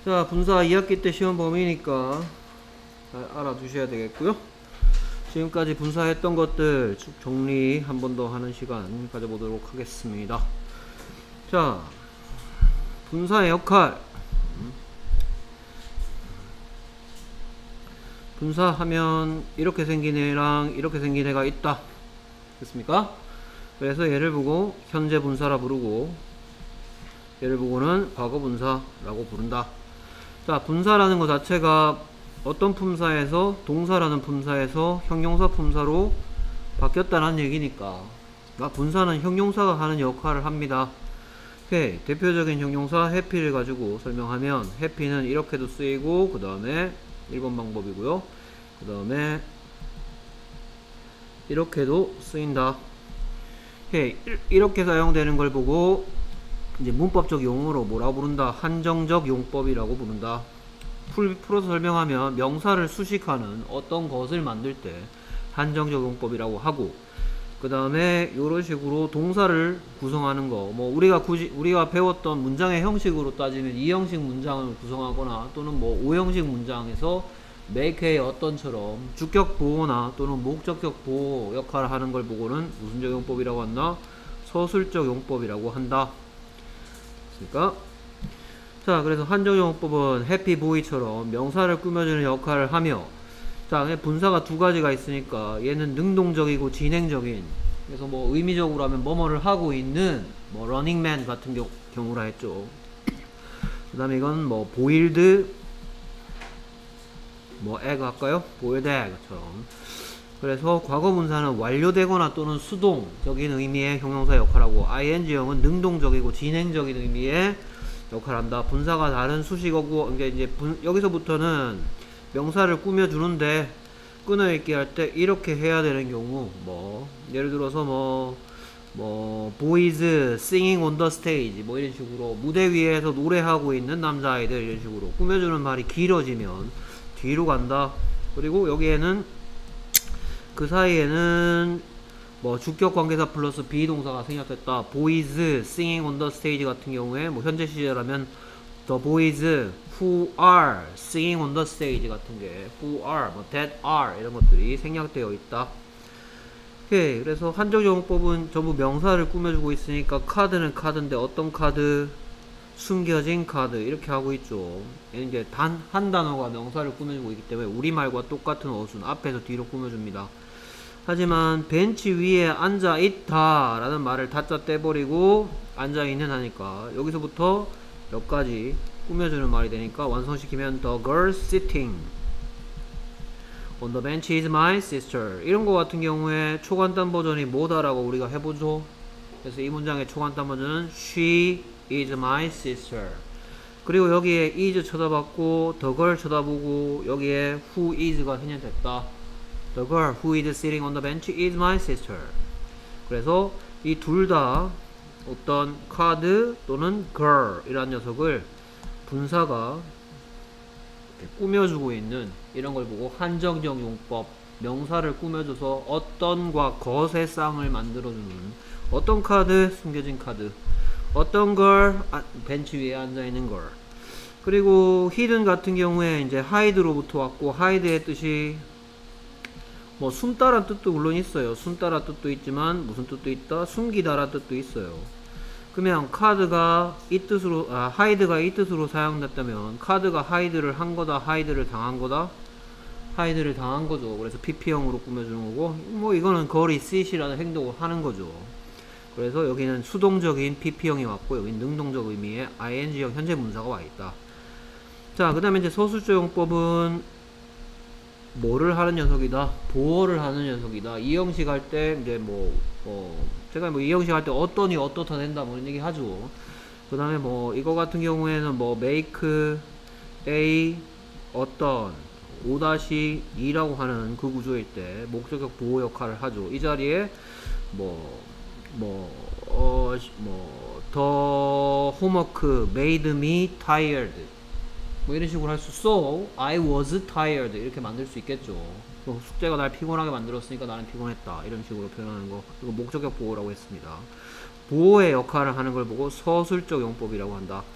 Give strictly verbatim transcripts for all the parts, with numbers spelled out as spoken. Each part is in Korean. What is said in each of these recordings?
자, 분사 이 학기 때 시험 범위니까 잘 알아두셔야 되겠고요. 지금까지 분사했던 것들 쭉 정리 한 번 더 하는 시간 가져보도록 하겠습니다. 자, 분사의 역할. 분사하면 이렇게 생긴 애랑 이렇게 생긴 애가 있다. 됐습니까? 그래서 얘를 보고 현재 분사라 부르고 얘를 보고는 과거 분사라고 부른다. 자, 분사라는 것 자체가 어떤 품사에서 동사라는 품사에서 형용사 품사로 바뀌었다는 얘기니까 분사는 형용사가 하는 역할을 합니다. 오케이. 대표적인 형용사 해피를 가지고 설명하면 해피는 이렇게도 쓰이고 그 다음에 일 번 방법이고요. 그 다음에 이렇게도 쓰인다. 오케이. 이렇게 사용되는 걸 보고 이제 문법적 용어로 뭐라고 부른다? 한정적 용법이라고 부른다. 풀, 풀어서 설명하면 명사를 수식하는 어떤 것을 만들 때 한정적 용법이라고 하고, 그 다음에 이런 식으로 동사를 구성하는 거, 뭐 우리가 굳이 우리가 배웠던 문장의 형식으로 따지면 이 형식 문장을 구성하거나 또는 뭐 오 형식 문장에서 make의 어떤처럼 주격 보호나 또는 목적격 보호 역할을 하는 걸 보고는 무슨적 용법이라고 한다? 서술적 용법이라고 한다. 그러니까 자, 그래서 한정적 용법은 happy boy처럼 명사를 꾸며주는 역할을 하며, 자, 분사가 두 가지가 있으니까 얘는 능동적이고 진행적인, 그래서 뭐 의미적으로 하면 뭐뭐를 하고 있는 뭐 running man 같은 경우, 경우라 했죠. 그 다음에 이건 뭐 boiled 뭐 egg 할까요? boiled egg처럼. 그래서 과거 분사는 완료되거나 또는 수동적인 의미의 형용사 역할하고 ing형은 능동적이고 진행적인 의미의 역할한다. 분사가 다른 수식어고, 이제 이제 분, 여기서부터는 명사를 꾸며주는데 끊어읽기 할 때 이렇게 해야 되는 경우, 뭐 예를 들어서 뭐 뭐 boys singing on the stage 뭐 이런 식으로 무대 위에서 노래하고 있는 남자아이들 이런 식으로 꾸며주는 말이 길어지면 뒤로 간다. 그리고 여기에는 그 사이에는 뭐 주격 관계사 플러스 비동사가 생략됐다. boys singing on the stage 같은 경우에 뭐 현재 시제라면 the boys who are singing on the stage 같은 게 who are, 뭐 that are 이런 것들이 생략되어 있다. 오케이. 그래서 한정적 용법은 전부 명사를 꾸며주고 있으니까 카드는 카드인데 어떤 카드? 숨겨진 카드 이렇게 하고 있죠. 이제 단 한 단어가 명사를 꾸며주고 있기 때문에 우리말과 똑같은 어순 앞에서 뒤로 꾸며줍니다. 하지만 벤치 위에 앉아있다 라는 말을 다짜 떼버리고 앉아있는 하니까 여기서부터 여기까지 꾸며주는 말이 되니까 완성시키면 the girl sitting on the bench is my sister. 이런 거 같은 경우에 초간단 버전이 뭐다 라고 우리가 해보죠. 그래서 이 문장의 초간단 버전은 she is my sister. 그리고 여기에 is 쳐다봤고 the girl 쳐다보고 여기에 who is가 생략됐다. The girl who is sitting on the bench is my sister. 그래서 이 둘 다 어떤 카드 또는 girl 이란 녀석을 분사가 꾸며주고 있는 이런 걸 보고 한정적 용법, 명사를 꾸며줘서 어떤과 것의 쌍을 만들어주는 어떤 카드, 숨겨진 카드, 어떤 걸 아, 벤치 위에 앉아있는 걸. 그리고 hidden 같은 경우에 이제 hide로부터 왔고 hide의 뜻이 뭐 숨다란 뜻도 물론 있어요. 숨다란 뜻도 있지만 무슨 뜻도 있다? 숨기다란 뜻도 있어요. 그러면 카드가 이 뜻으로 아 하이드가 이 뜻으로 사용됐다면 카드가 하이드를 한 거다, 하이드를 당한 거다? 하이드를 당한 거죠. 그래서 피피형으로 꾸며주는 거고, 뭐 이거는 거리 sit이라는 행동을 하는 거죠. 그래서 여기는 수동적인 피피형이 왔고 여기는 능동적 의미의 ing형 현재 문사가 와 있다. 자, 그 다음에 이제 서술적 용법은 뭐를 하는 녀석이다? 보호를 하는 녀석이다. 이 형식 할 때 이제 뭐, 뭐 제가 뭐 이 형식 할 때 어떠니 어떻다 된다 뭐 이런 얘기 하죠. 그 다음에 뭐 이거 같은 경우에는 뭐 make a 어떤 오 이라고 하는 그 구조일 때 목적격 보호 역할을 하죠. 이 자리에 뭐 뭐 어 뭐 the homework made me tired 뭐 이런 식으로 할 수, so I was tired 이렇게 만들 수 있겠죠. 숙제가 날 피곤하게 만들었으니까 나는 피곤했다 이런 식으로 표현하는 거. 그리고 목적격 보호라고 했습니다. 보호의 역할을 하는 걸 보고 서술적 용법이라고 한다.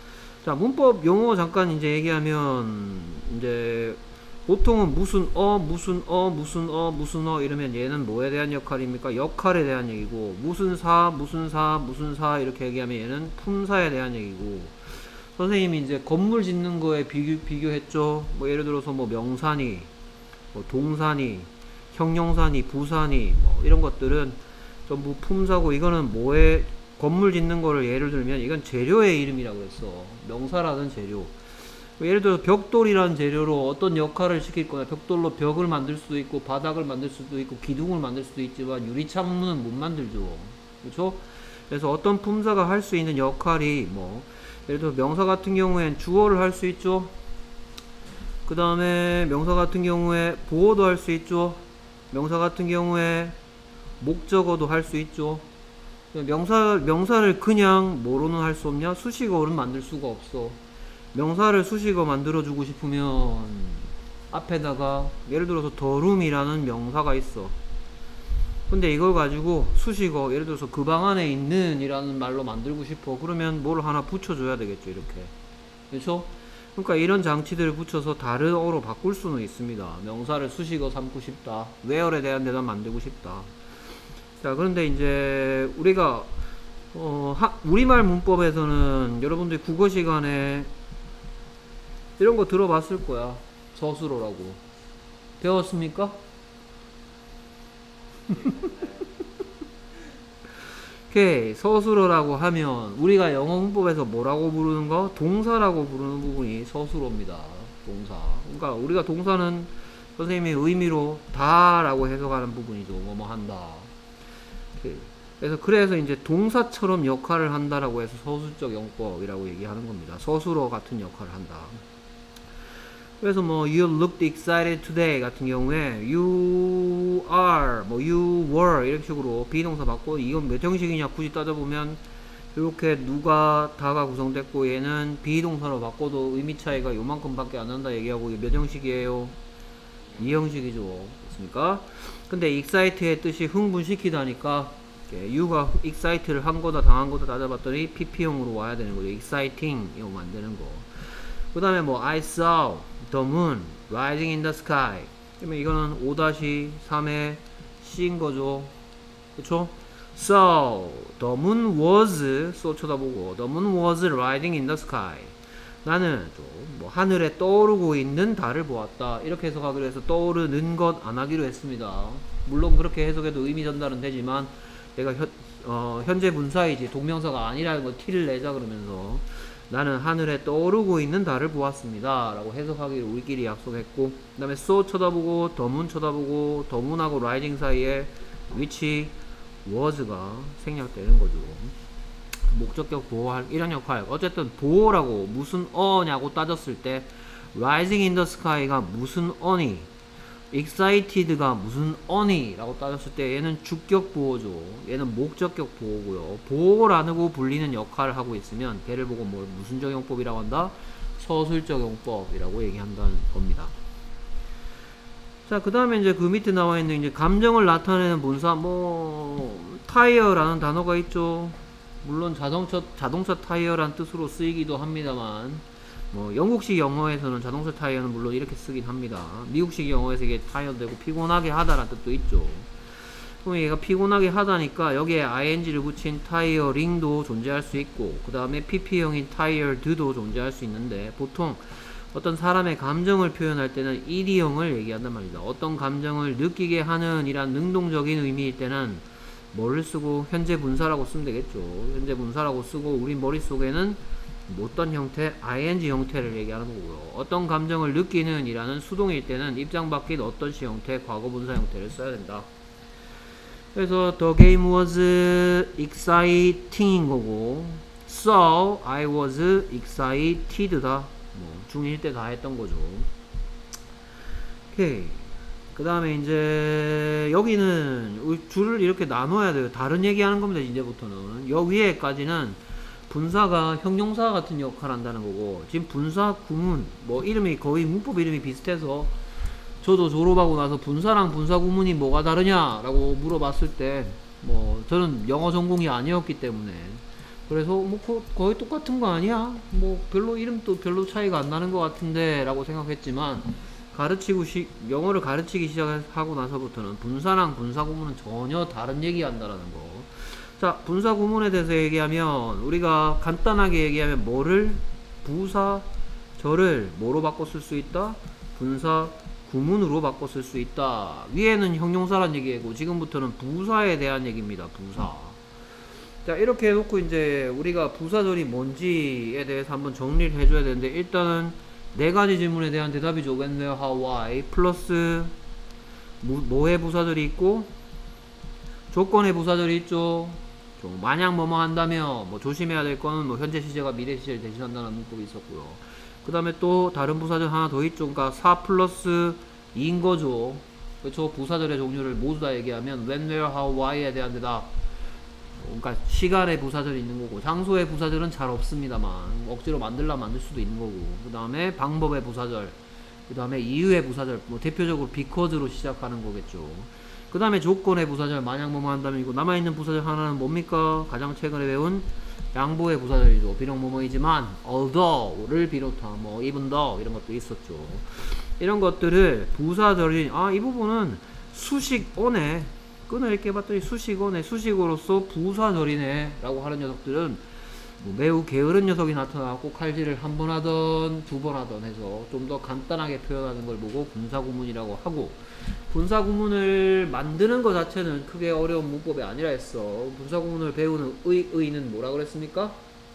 자, 문법 용어 잠깐 이제 얘기하면, 이제, 보통은 무슨 어, 무슨 어, 무슨 어, 무슨 어 이러면 얘는 뭐에 대한 역할입니까? 역할에 대한 얘기고, 무슨 사, 무슨 사, 무슨 사 이렇게 얘기하면 얘는 품사에 대한 얘기고, 선생님이 이제 건물 짓는 거에 비교, 비교했죠? 뭐 예를 들어서 뭐 명사니, 뭐 동사니, 형용사니, 부사니, 뭐 이런 것들은 전부 품사고, 이거는 뭐에, 건물 짓는 거를 예를 들면 이건 재료의 이름이라고 했어. 명사라는 재료. 예를 들어 벽돌이라는 재료로 어떤 역할을 시킬 거냐. 벽돌로 벽을 만들 수도 있고 바닥을 만들 수도 있고 기둥을 만들 수도 있지만 유리창문은 못 만들죠. 그렇죠? 그래서 어떤 품사가 할 수 있는 역할이 뭐 예를 들어 명사 같은 경우엔 주어를 할 수 있죠. 그 다음에 명사 같은 경우에 보어도 할 수 있죠. 명사 같은 경우에 목적어도 할 수 있죠. 명사, 명사를 그냥 뭐로는 할 수 없냐? 수식어로는 만들 수가 없어. 명사를 수식어 만들어주고 싶으면 앞에다가 예를 들어서 더룸이라는 명사가 있어. 근데 이걸 가지고 수식어, 예를 들어서 그 방 안에 있는 이라는 말로 만들고 싶어. 그러면 뭘 하나 붙여줘야 되겠죠, 이렇게. 그렇죠? 그러니까 이런 장치들을 붙여서 다른 어로 바꿀 수는 있습니다. 명사를 수식어 삼고 싶다. where에 대한 대답 만들고 싶다. 자, 그런데 이제 우리가 어, 하, 우리말 문법에서는 여러분들이 국어 시간에 이런 거 들어봤을 거야. 서술어라고. 배웠습니까? 오케이. 서술어라고 하면 우리가 영어 문법에서 뭐라고 부르는 거? 동사라고 부르는 부분이 서술어입니다. 동사. 그러니까 우리가 동사는 선생님의 의미로 다라고 해석하는 부분이죠. 뭐뭐 한다. 오케이. 그래서 그래서 이제 동사처럼 역할을 한다라고 해서 서술적 용법이라고 얘기하는 겁니다. 서술어 같은 역할을 한다. 그래서 뭐 you looked excited today 같은 경우에 you are, 뭐 you were 이런 식으로 비동사 받고, 이건 몇 형식이냐 굳이 따져보면 이렇게 누가 다가 구성됐고 얘는 비동사로 바꿔도 의미 차이가 요만큼밖에 안 난다 얘기하고, 이게 몇 형식이에요? 이 형식이죠. 그렇습니까? 근데 excite의 뜻이 흥분시키다니까 you가 excite를 한 거다 당한 거다 따져봤더니 피피형으로 와야 되는 거죠. exciting 이거 만드는 거. 그 다음에 뭐 I saw the moon rising in the sky. 그러면 이거는 오 삼의 C인 거죠. 그쵸? So the moon was, so 쳐다보고 the moon was rising in the sky. 나는 뭐 하늘에 떠오르고 있는 달을 보았다. 이렇게 해석하기로 해서 떠오르는 것 안 하기로 했습니다. 물론 그렇게 해석해도 의미 전달은 되지만 내가 현, 어, 현재 분사이지 동명사가 아니라는 걸 티를 내자 그러면서 나는 하늘에 떠오르고 있는 달을 보았습니다 라고 해석하기를 우리끼리 약속했고, 그 다음에 so 쳐다보고 the moon 쳐다보고 the moon하고 rising 사이에 which was가 생략되는 거죠. 목적격 보호할 이런 역할. 어쨌든 보호라고 무슨 어냐고 따졌을 때 rising in the sky가 무슨 어니, excited가 무슨 어니 라고 따졌을 때 얘는 주격 보호죠. 얘는 목적격 보호고요. 보호라고 불리는 역할을 하고 있으면 걔를 보고 뭘 무슨 적용법이라고 한다? 서술적 용법이라고 얘기한다는 겁니다. 자, 그 다음에 이제 그 밑에 나와 있는 이제 감정을 나타내는 분사, 뭐 타이어라는 단어가 있죠. 물론 자동차 자동차 타이어란 뜻으로 쓰이기도 합니다만, 뭐 영국식 영어에서는 자동차 타이어는 물론 이렇게 쓰긴 합니다. 미국식 영어에서 이게 타이어 되고 피곤하게 하다라는 뜻도 있죠. 그럼 얘가 피곤하게 하다니까 여기에 아이엔지를 붙인 타이어링도 존재할 수 있고, 그 다음에 피피형인 타이어드도 존재할 수 있는데, 보통 어떤 사람의 감정을 표현할 때는 이디형을 얘기한단 말입니다. 어떤 감정을 느끼게 하는 이란 능동적인 의미일 때는 뭐를 쓰고 현재 분사라고 쓰면 되겠죠. 현재 분사라고 쓰고 우리 머릿속에는 어떤 형태, 아이엔지 형태를 얘기하는 거고요. 어떤 감정을 느끼는 이라는 수동일 때는 입장 바뀐 어떤 시 형태, 과거 분사 형태를 써야 된다. 그래서 the game was exciting인 거고, so I was excited다. 뭐 중일 때 다 했던 거죠. 오케이. 그 다음에 이제 여기는 줄을 이렇게 나눠야 돼요. 다른 얘기하는 겁니다. 이제부터는 여 위에까지는 분사가 형용사 같은 역할을 한다는 거고, 지금 분사 구문 뭐 이름이 거의 문법 이름이 비슷해서 저도 졸업하고 나서 분사랑 분사 구문이 뭐가 다르냐 라고 물어봤을 때 뭐 저는 영어 전공이 아니었기 때문에 그래서 뭐 거, 거의 똑같은 거 아니야? 뭐 별로 이름도 별로 차이가 안 나는 것 같은데 라고 생각했지만 가르치고 시, 영어를 가르치기 시작하고 나서부터는 분사랑 분사 구문은 전혀 다른 얘기 한다라는 거. 자, 분사 구문에 대해서 얘기하면 우리가 간단하게 얘기하면 뭐를 부사 절을 뭐로 바꿔 쓸 수 있다? 분사 구문으로 바꿔 쓸 수 있다. 위에는 형용사란 얘기고 지금부터는 부사에 대한 얘기입니다. 부사. 자, 이렇게 해놓고 이제 우리가 부사절이 뭔지에 대해서 한번 정리를 해줘야 되는데 일단은 네 가지 질문에 대한 대답이죠. when, where, how, why 플러스 뭐의 부사절이 있고 조건의 부사절이 있죠. 좀 만약 뭐뭐 한다면 뭐 조심해야 될 거는 뭐 현재 시제가 미래 시제를 대신한다는 문법이 있었고요. 그 다음에 또 다른 부사절 하나 더 있죠. 그러니까 사 플러스 이인 거죠. 그렇죠. 부사절의 종류를 모두 다 얘기하면 when, where, how, why에 대한 대답. 그러니까 시간의 부사절이 있는 거고 장소의 부사절은 잘 없습니다만 억지로 만들려면 만들 수도 있는 거고 그 다음에 방법의 부사절 그 다음에 이유의 부사절 뭐 대표적으로 because로 시작하는 거겠죠. 그 다음에 조건의 부사절 만약 뭐뭐 한다면 이거 남아있는 부사절 하나는 뭡니까? 가장 최근에 배운 양보의 부사절이죠. 비록 뭐뭐이지만 although를 비롯한 뭐 even though 이런 것도 있었죠. 이런 것들을 부사절이 아 이 부분은 수식 on에 끈을 이렇게 봤더니 수식어네 수식어로서 부사절이네 라고 하는 녀석들은 뭐 매우 게으른 녀석이 나타나고 칼질을 한 번 하던 두 번 하던 해서 좀 더 간단하게 표현하는 걸 보고 분사구문이라고 하고 분사구문을 만드는 것 자체는 크게 어려운 문법이 아니라 했어. 분사구문을 배우는 의, 의는 뭐라 그랬습니까?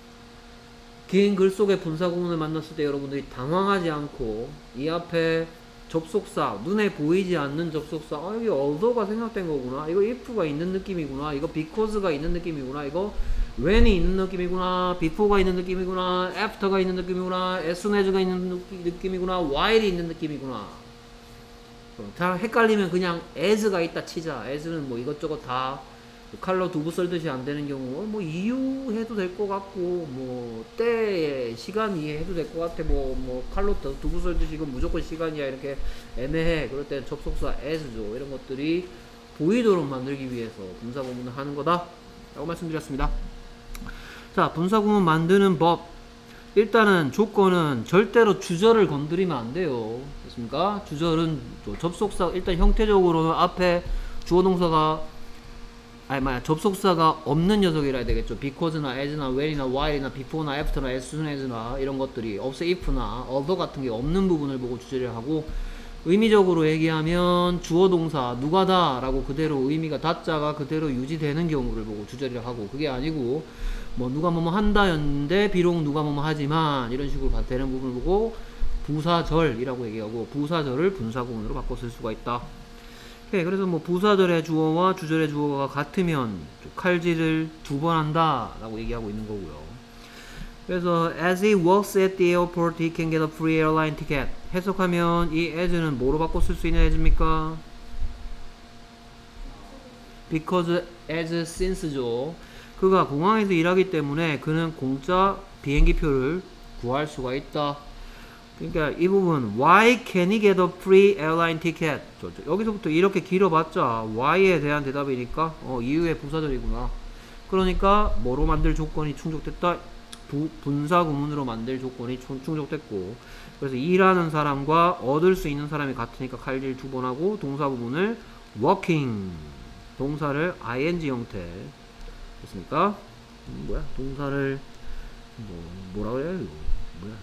긴 글 속에 분사구문을 만났을 때 여러분들이 당황하지 않고 이 앞에 접속사, 눈에 보이지 않는 접속사, 아, 여기 although가 생략된 거구나, 이거 if가 있는 느낌이구나, 이거 because가 있는 느낌이구나, 이거 when이 있는 느낌이구나, before가 있는 느낌이구나, after가 있는 느낌이구나, as soon as가 있는 느낌이구나, while이 있는 느낌이구나. 잘 헷갈리면 그냥 as가 있다 치자. as는 뭐 이것저것 다 칼로 두부 썰듯이 안 되는 경우 뭐 이유해도 될 것 같고 뭐 때에 시간 이해해도 될 것 같아. 뭐 뭐 칼로 두부 썰듯이 이건 무조건 시간이야 이렇게 애매해. 그럴 때 접속사 as죠. 이런 것들이 보이도록 만들기 위해서 분사구문을 하는 거다 라고 말씀드렸습니다. 자, 분사구문 만드는 법. 일단은 조건은 절대로 주절을 건드리면 안 돼요. 됐습니까? 주절은 접속사 일단 형태적으로는 앞에 주어동사가 아니 뭐야 접속사가 없는 녀석이라 해야 되겠죠. because나 as나 when이나 while이나 before나 after나 as soon as나 이런 것들이 없어 if나 although 같은 게 없는 부분을 보고 주절을 하고 의미적으로 얘기하면 주어동사 누가다 라고 그대로 의미가 다자가 그대로 유지되는 경우를 보고 주절을 하고 그게 아니고 뭐 누가 뭐뭐 한다였는데 비록 누가 뭐뭐 하지만 이런 식으로 되는 부분을 보고 부사절이라고 얘기하고 부사절을 분사구문으로 바꿔 쓸 수가 있다. 네, 그래서 뭐 부사절의 주어와 주절의 주어가 같으면 칼질을 두 번 한다 라고 얘기하고 있는 거고요. 그래서 as he works at the airport he can get a free airline ticket. 해석하면 이 as는 뭐로 바꿔 쓸 수 있는 as입니까? because as since죠. 그가 공항에서 일하기 때문에 그는 공짜 비행기표를 구할 수가 있다. 그러니까 이 부분 why can he get a free airline ticket? 여기서부터 이렇게 길어봤자 why에 대한 대답이니까 어, 이유의 부사절이구나. 그러니까 뭐로 만들 조건이 충족됐다? 부, 분사구문으로 만들 조건이 충족됐고 그래서 일하는 사람과 얻을 수 있는 사람이 같으니까 칼질 두 번 하고 동사 부분을 working 동사를 ing 형태 됐습니까? 음, 뭐야 동사를 뭐 뭐라 그래요 이거 뭐야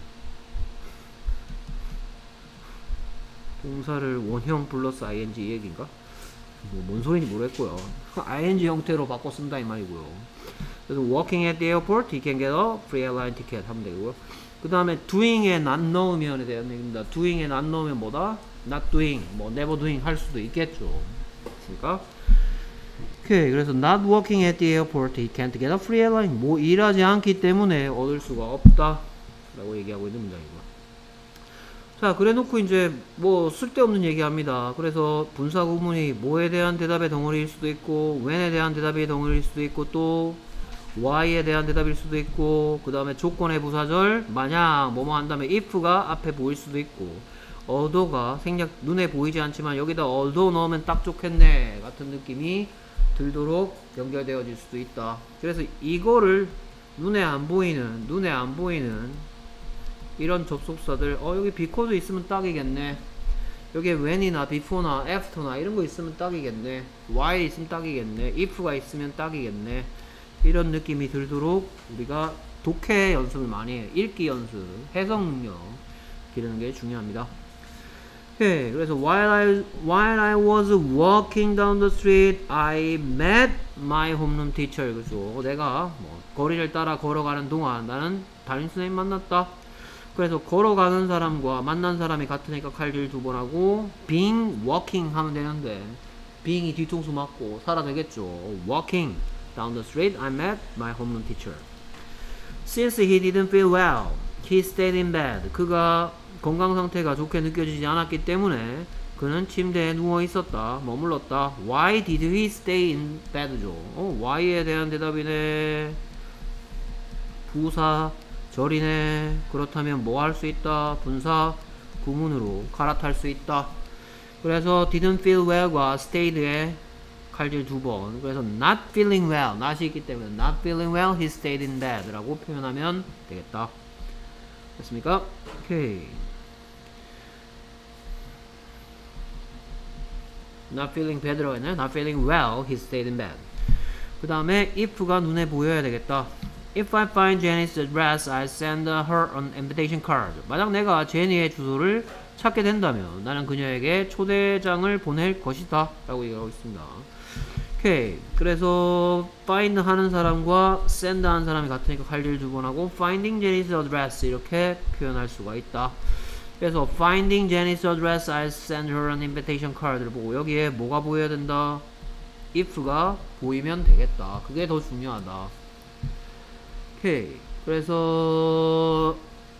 동사를 원형 플러스 ing 이 얘기인가? 뭐 뭔 소리인지 모르겠고요. ing 형태로 바꿔 쓴다 이 말이고요. 그래서 working at the airport he can get a free airline ticket 하면 되고요. 그 다음에 doing에 not 넣으면에 대한 얘기입니다. doing에 not 넣으면 뭐다? not doing, 뭐 never doing 할 수도 있겠죠. 그러니까 오케이. 그래서 not working at the airport he can't get a free airline. 뭐 일하지 않기 때문에 얻을 수가 없다 라고 얘기하고 있는 문장이고. 자, 그래 놓고 이제 뭐 쓸데없는 얘기합니다. 그래서 분사구문이 뭐에 대한 대답의 덩어리일 수도 있고 when에 대한 대답의 덩어리일 수도 있고 또 why에 대한 대답일 수도 있고 그 다음에 조건의 부사절 만약 뭐뭐 한다면 if가 앞에 보일 수도 있고 although가 생략 눈에 보이지 않지만 여기다 although 넣으면 딱 좋겠네 같은 느낌이 들도록 연결되어질 수도 있다. 그래서 이거를 눈에 안 보이는 눈에 안 보이는 이런 접속사들, 어 여기 because 있으면 딱이겠네. 여기에 when이나 before나 after나 이런 거 있으면 딱이겠네. while 있으면 딱이겠네. if가 있으면 딱이겠네. 이런 느낌이 들도록 우리가 독해 연습을 많이 해요. 읽기 연습, 해석 능력 기르는 게 중요합니다. 오케이. 그래서 while I, while I was walking down the street, I met my homeroom teacher. 그죠? 내가 뭐 거리를 따라 걸어가는 동안 나는 담임 선생님 만났다. 그래서 걸어가는 사람과 만난 사람이 같으니까 칼질 두 번 하고 being, walking 하면 되는데 being이 뒤통수 맞고 살아 되겠죠. walking down the street, I met my homeroom teacher. Since he didn't feel well, he stayed in bed. 그가 건강 상태가 좋게 느껴지지 않았기 때문에 그는 침대에 누워 있었다. 머물렀다. Why did he stay in bed죠? 어, why에 대한 대답이네. 부사 절이네. 그렇다면 뭐 할 수 있다? 분사 구문으로 갈아탈 수 있다. 그래서 didn't feel well과 stayed에 칼질 두 번. 그래서 not feeling well, not이 있기 때문에 not feeling well, he stayed in bed 라고 표현하면 되겠다. 됐습니까? 오케이. not feeling bad라고 했나요? not feeling well, he stayed in bed. 그 다음에 if가 눈에 보여야 되겠다. If I find Jenny's address, I'll send her an invitation card. 만약 내가 제니의 주소를 찾게 된다면 나는 그녀에게 초대장을 보낼 것이다 라고 얘기하고 있습니다. 오케이. 그래서 find 하는 사람과 send 하는 사람이 같으니까 칼질 두 번 하고 finding Jenny's address 이렇게 표현할 수가 있다. 그래서 finding Jenny's address, I'll send her an invitation card를 보고 여기에 뭐가 보여야 된다? if가 보이면 되겠다. 그게 더 중요하다. 오케이. 그래서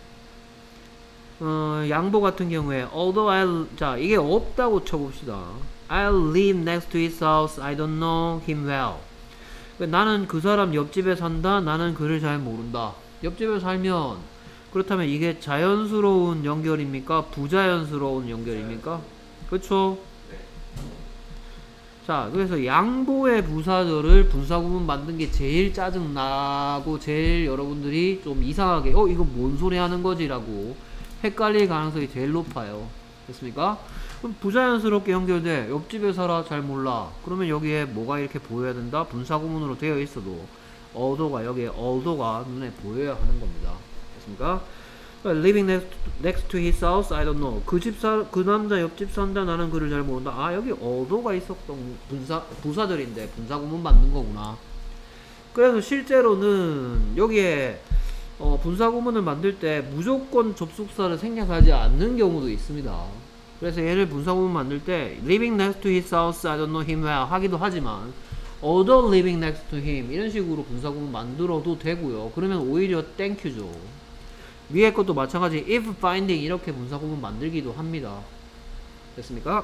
어, 양보 같은 경우에 although I'll, 자 이게 없다고 쳐봅시다. I'll live next to his house. I don't know him well. 나는 그 사람 옆집에 산다. 나는 그를 잘 모른다. 옆집에 살면 그렇다면 이게 자연스러운 연결입니까? 부자연스러운 연결입니까? 그렇죠? 자, 그래서 양보의 부사절을 분사구문 만든 게 제일 짜증나고 제일 여러분들이 좀 이상하게 어 이거 뭔 소리 하는 거지? 라고 헷갈릴 가능성이 제일 높아요. 됐습니까? 그럼 부자연스럽게 연결돼. 옆집에 살아. 잘 몰라. 그러면 여기에 뭐가 이렇게 보여야 된다? 분사구문으로 되어 있어도 although가 여기에 althogh가 눈에 보여야 하는 겁니다. 됐습니까? Living next, next to his house, I don't know. 그 집 사, 그 남자 옆집 산다. 나는 그를 잘 모른다. 아, 여기 althogh가 있었던 분사, 부사절인데 분사구문 만든 거구나. 그래서 실제로는 여기에 어, 분사구문을 만들 때 무조건 접속사를 생략하지 않는 경우도 있습니다. 그래서 얘를 분사구문 만들 때 living next to his house, I don't know him well 하기도 하지만 although living next to him 이런 식으로 분사구문 만들어도 되고요. 그러면 오히려 땡큐죠. 위에 것도 마찬가지 if finding 이렇게 분사구문 만들기도 합니다. 됐습니까?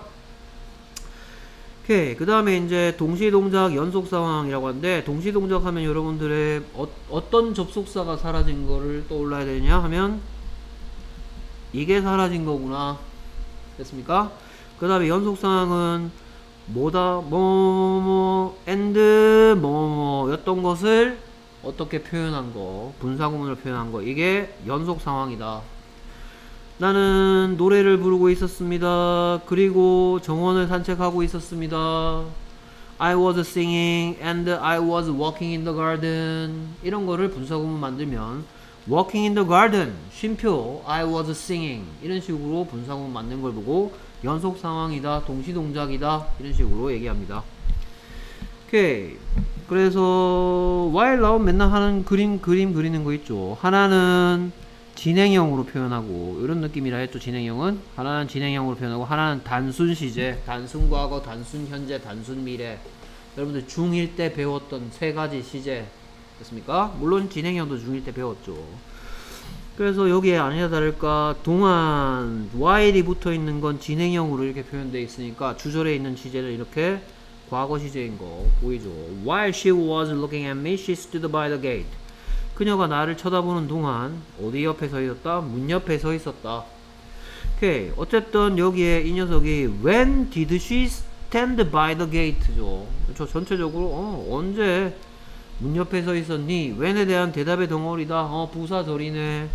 오케이. 그 다음에 이제 동시동작 연속상황이라고 하는데 동시동작 하면 여러분들의 어, 어떤 접속사가 사라진 거를 떠올라야 되냐 하면 이게 사라진 거구나. 됐습니까? 그 다음에 연속상황은 뭐다 뭐뭐 and 뭐뭐 였던 것을 어떻게 표현한 거, 분사구문으로 표현한 거, 이게 연속 상황이다. 나는 노래를 부르고 있었습니다. 그리고 정원을 산책하고 있었습니다. I was singing and I was walking in the garden. 이런 거를 분사구문 만들면 walking in the garden, 쉼표 I was singing 이런 식으로 분사구문 만든 걸 보고 연속 상황이다, 동시동작이다 이런 식으로 얘기합니다. 오케이. 그래서 while 나오면 맨날 하는 그림 그림 그리는 거 있죠. 하나는 진행형으로 표현하고 이런 느낌이라 했죠. 진행형은 하나는 진행형으로 표현하고 하나는 단순 시제, 단순 과거, 단순 현재, 단순 미래. 여러분들 중일 때 배웠던 세 가지 시제 됐습니까? 물론 진행형도 중일 때 배웠죠. 그래서 여기에 아니나 다를까 동안 while이 붙어 있는 건 진행형으로 이렇게 표현되어 있으니까 주절에 있는 시제를 이렇게 과거 시제인 거 보이죠? While she was looking at me, she stood by the gate. 그녀가 나를 쳐다보는 동안 어디 옆에 서 있었다? 문 옆에 서 있었다. 오케이. 어쨌든 여기에 이 녀석이 when did she stand by the gate죠. 저 전체적으로 어, 언제 문 옆에 서 있었니? when에 대한 대답의 덩어리다. 어, 부사절이네.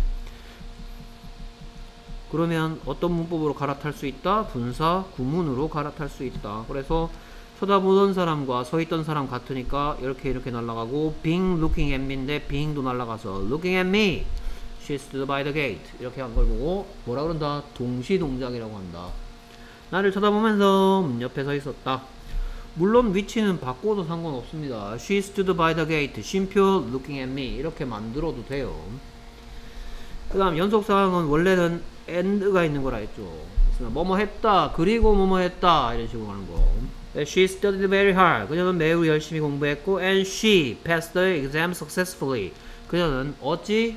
그러면 어떤 문법으로 갈아탈 수 있다? 분사 구문으로 갈아탈 수 있다. 그래서 쳐다보던 사람과 서 있던 사람 같으니까 이렇게 이렇게 날아가고 being looking at me인데 being도 날아가서 looking at me. She stood by the gate. 이렇게 한 걸 보고 뭐라 그런다? 동시 동작이라고 한다. 나를 쳐다보면서 문 옆에 서 있었다. 물론 위치는 바꿔도 상관없습니다. She stood by the gate. 쉼표 looking at me. 이렇게 만들어도 돼요. 그 다음 연속사항은 원래는 and가 있는 거라 했죠. 뭐뭐 했다. 그리고 뭐뭐 했다. 이런 식으로 하는 거. She studied very hard. 그녀는 매우 열심히 공부했고 and she passed the exam successfully. 그녀는 어찌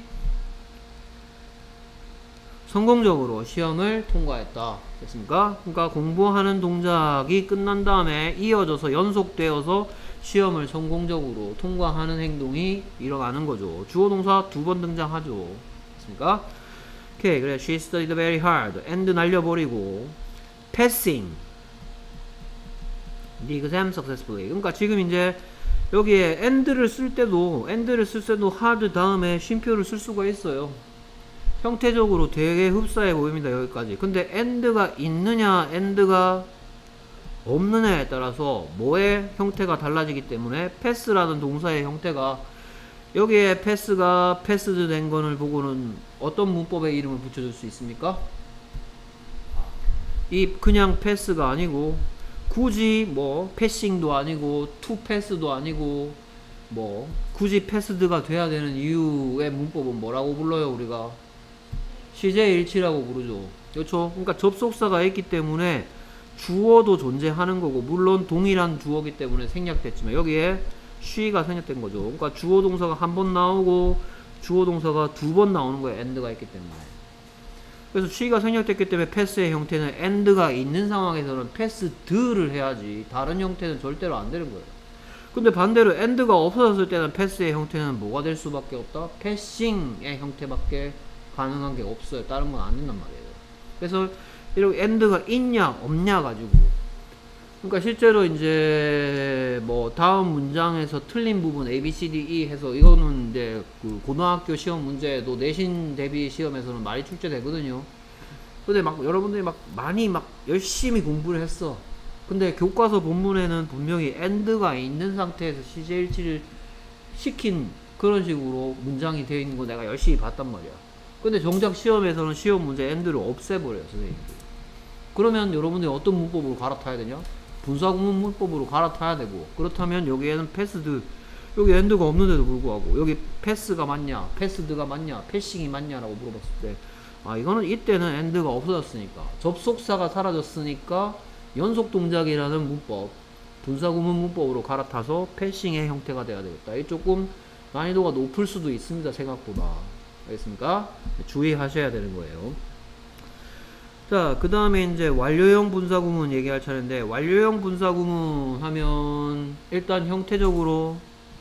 성공적으로 시험을 통과했다. 됐습니까? 그러니까 공부하는 동작이 끝난 다음에 이어져서 연속되어서 시험을 성공적으로 통과하는 행동이 일어나는 거죠. 주어 동사 두 번 등장하죠. 됐습니까? 오케이. 그래. She studied very hard. and 날려버리고 passing the exam successfully. 그러니까 지금 이제 여기에 and를 쓸 때도 and를 쓸 때도 hard 다음에 쉼표를 쓸 수가 있어요. 형태적으로 되게 흡사해 보입니다. 여기까지. 근데 and가 있느냐 and가 없느냐에 따라서 뭐의 형태가 달라지기 때문에 pass라는 동사의 형태가 여기에 pass가 passed 된 거를 보고는 어떤 문법의 이름을 붙여줄 수 있습니까? 이 그냥 pass가 아니고 굳이 뭐 passing도 아니고 to pass도 아니고 뭐 굳이 passed가 돼야 되는 이유의 문법은 뭐라고 불러요? 우리가 시제일치라고 부르죠. 그렇죠? 그러니까 접속사가 있기 때문에 주어도 존재하는 거고 물론 동일한 주어기 때문에 생략됐지만 여기에 she가 생략된 거죠. 그러니까 주어 동사가 한 번 나오고 주어 동사가 두 번 나오는 거예요. and가 있기 때문에. 그래서 she가 생략됐기 때문에 pass의 형태는 and가 있는 상황에서는 passed를 해야지 다른 형태는 절대로 안 되는 거예요. 근데 반대로 and가 없어졌을 때는 pass의 형태는 뭐가 될 수밖에 없다? passing의 형태밖에 가능한 게 없어요. 다른 건 안 된단 말이에요. 그래서 이렇게 and가 있냐 없냐 가지고 그러니까 실제로 이제 뭐 다음 문장에서 틀린 부분 A, B, C, D, E 해서 이거는 이제 그 고등학교 시험 문제도 내신 대비 시험에서는 많이 출제되거든요. 근데 막 여러분들이 막 많이 막 열심히 공부를 했어. 근데 교과서 본문에는 분명히 and가 있는 상태에서 시제일치를 시킨 그런 식으로 문장이 되어 있는 거 내가 열심히 봤단 말이야. 근데 정작 시험에서는 시험 문제 and를 없애버려요, 선생님들이. 그러면 여러분들이 어떤 문법으로 갈아타야 되냐? 분사구문 문법으로 갈아타야 되고 그렇다면 여기에는 passed 여기 and가 없는데도 불구하고 여기 pass가 맞냐, passed가 맞냐, passing이 맞냐라고 물어봤을 때 아 이거는 이때는 and가 없어졌으니까 접속사가 사라졌으니까 연속동작이라는 문법 분사구문 문법으로 갈아타서 passing의 형태가 돼야 되겠다. 이 조금 난이도가 높을 수도 있습니다. 생각보다. 알겠습니까? 주의하셔야 되는 거예요. 자, 그 다음에 이제 완료형 분사구문 얘기할 차례인데, 완료형 분사구문 하면, 일단 형태적으로,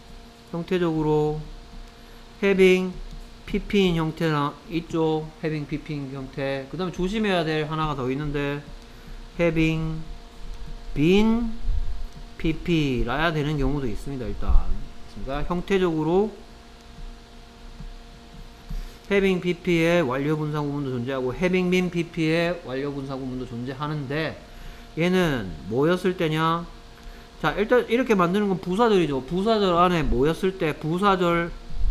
형태적으로, having, pp인 형태나, 있죠? having, pp인 형태. 그 다음에 조심해야 될 하나가 더 있는데, having, been, pp라야 되는 경우도 있습니다, 일단. 그러니까 형태적으로, having pp의 완료 분사 구문도 존재하고 having been pp의 완료 분사 구문도 존재하는데 얘는 뭐였을 때냐? 자, 일단 이렇게 만드는 건 부사절이죠. 부사절 안에 뭐였을 때 부사절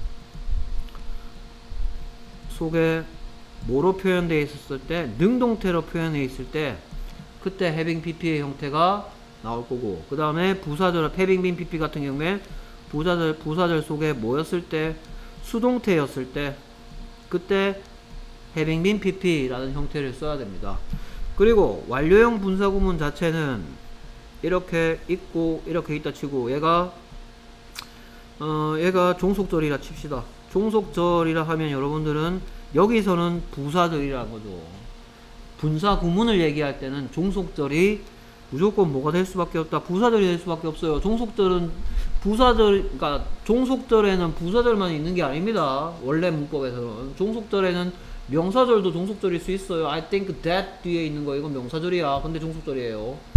속에 뭐로 표현되어 있었을 때 능동태로 표현되어 있을 때 그때 having pp의 형태가 나올 거고 그 다음에 부사절 having been pp 같은 경우에 부사절 부사절 속에 뭐였을 때 수동태였을 때 그때 having been pp라는 형태를 써야 됩니다. 그리고 완료형 분사구문 자체는 이렇게 있고 이렇게 있다 치고 얘가 어 얘가 종속절이라 칩시다. 종속절이라 하면 여러분들은 여기서는 부사절이라는 거죠. 분사구문을 얘기할 때는 종속절이 무조건 뭐가 될 수밖에 없다. 부사절이 될 수밖에 없어요. 종속절은 부사절, 그러니까 종속절에는 부사절만 있는 게 아닙니다. 원래 문법에서는 종속절에는 명사절도 종속절일 수 있어요. I think that 뒤에 있는 거 이건 명사절이야. 근데 종속절이에요.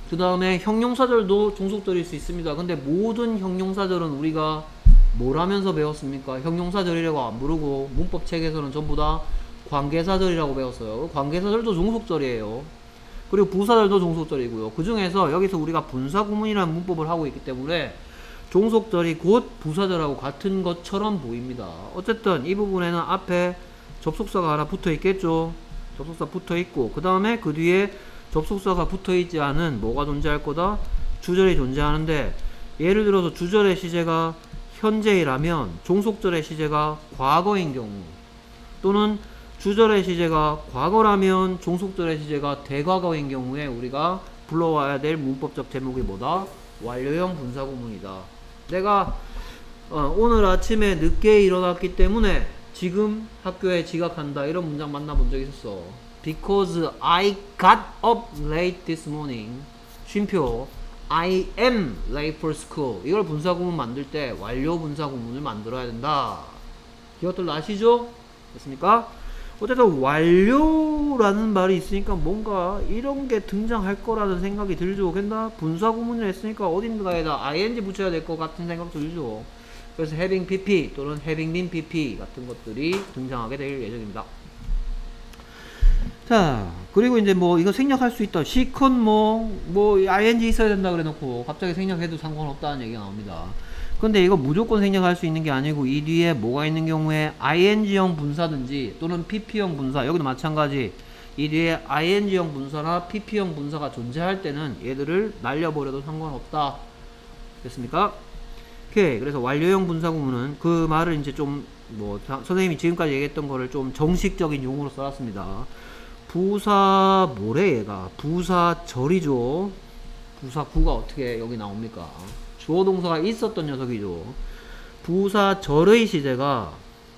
그 다음에 형용사절도 종속절일 수 있습니다. 근데 모든 형용사절은 우리가 뭘 하면서 배웠습니까? 형용사절이라고 안 부르고 문법 책에서는 전부 다 관계사절이라고 배웠어요. 관계사절도 종속절이에요. 그리고 부사절도 종속절이고요. 그 중에서 여기서 우리가 분사구문이라는 문법을 하고 있기 때문에 종속절이 곧 부사절하고 같은 것처럼 보입니다. 어쨌든 이 부분에는 앞에 접속사가 하나 붙어 있겠죠. 접속사 붙어 있고, 그 다음에 그 뒤에 접속사가 붙어 있지 않은 뭐가 존재할 거다? 주절이 존재하는데, 예를 들어서 주절의 시제가 현재이라면 종속절의 시제가 과거인 경우, 또는 주절의 시제가 과거라면 종속절의 시제가 대과거인 경우에 우리가 불러와야 될 문법적 제목이 뭐다? 완료형 분사구문이다. 내가 어, 오늘 아침에 늦게 일어났기 때문에 지금 학교에 지각한다, 이런 문장 만나본 적 있었어. Because I got up late this morning. 쉼표 I am late for school. 이걸 분사구문 만들 때 완료 분사구문을 만들어야 된다. 기억들 나시죠? 됐습니까? 어쨌든 완료라는 말이 있으니까 뭔가 이런 게 등장할 거라는 생각이 들죠. 근데 분사구문을 했으니까 어딘가에다 아이엔지 붙여야 될 것 같은 생각 들죠. 그래서 having pp 또는 having been pp 같은 것들이 등장하게 될 예정입니다. 자, 그리고 이제 뭐 이거 생략할 수 있다. 시컨 뭐, 뭐 아이엔지 있어야 된다 그래 놓고 갑자기 생략해도 상관없다는 얘기가 나옵니다. 근데 이거 무조건 생략할 수 있는 게 아니고 이 뒤에 뭐가 있는 경우에 아이엔지형 분사든지 또는 피피형 분사, 여기도 마찬가지 이 뒤에 아이엔지형 분사나 피피형 분사가 존재할 때는 얘들을 날려버려도 상관없다. 됐습니까? 오케이. 그래서 완료형 분사구문은 그 말을 이제 좀 뭐 선생님이 지금까지 얘기했던 거를 좀 정식적인 용어로 써놨습니다. 부사 뭐래 얘가? 부사절이죠. 부사구가 어떻게 여기 나옵니까? 주어 동사가 있었던 녀석이죠. 부사절의 시제가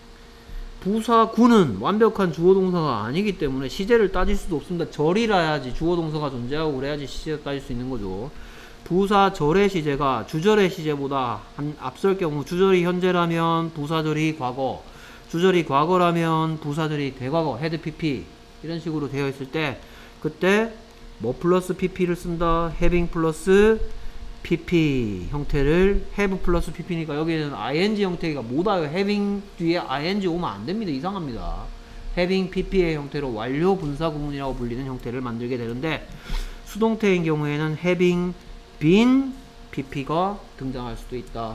부사구는 완벽한 주어 동사가 아니기 때문에 시제를 따질 수도 없습니다. 절이라야지 주어 동사가 존재하고 그래야지 시제를 따질 수 있는 거죠. 부사절의 시제가 주절의 시제보다 한 앞설 경우 주절이 현재라면 부사절이 과거, 주절이 과거라면 부사절이 대과거, 헤드 피피 이런 식으로 되어 있을 때 그때 뭐 플러스 피피를 쓴다? having 플러스 pp 형태를 have 플러스 pp니까 여기에는 ing 형태가 못 와요. having 뒤에 ing 오면 안 됩니다. 이상합니다. having pp의 형태로 완료 분사구문이라고 불리는 형태를 만들게 되는데 수동태인 경우에는 having been pp가 등장할 수도 있다.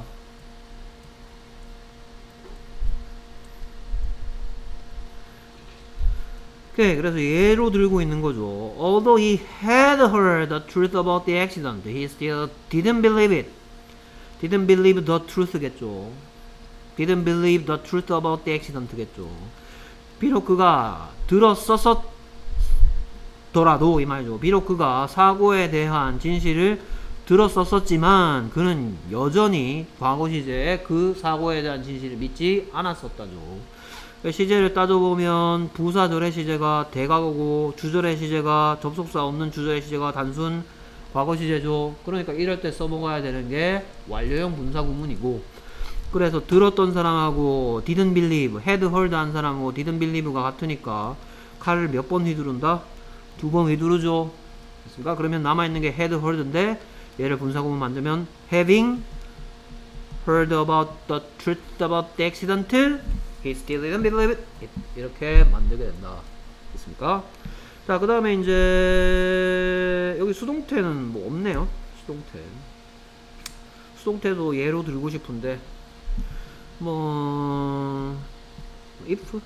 오케이, 그래서 예로 들고 있는 거죠. Although he had heard the truth about the accident, he still didn't believe it. Didn't believe the truth겠죠. Didn't believe the truth about the accident겠죠. 비록 그가 들었었더라도 이 말이죠. 비록 그가 사고에 대한 진실을 들었었지만 그는 여전히 과거 시제에 그 사고에 대한 진실을 믿지 않았었다죠. 시제를 따져보면 부사절의 시제가 대과거고 주절의 시제가 접속사 없는 주절의 시제가 단순 과거 시제죠. 그러니까 이럴 때 써먹어야 되는 게 완료형 분사구문이고, 그래서 들었던 사람하고 didn't believe, had heard 한 사람하고 didn't believe가 같으니까 칼을 몇 번 휘두른다? 두 번 휘두르죠. 됐습니까? 그러면 남아있는 게 had heard인데 얘를 분사구문 만들면 having heard about the truth about the accident, he still didn't believe it. 이렇게 만들게 된다. 됐습니까? 자, 그 다음에 이제 여기 수동태는 뭐 없네요. 수동태. 수동태도 예로 들고 싶은데 뭐 if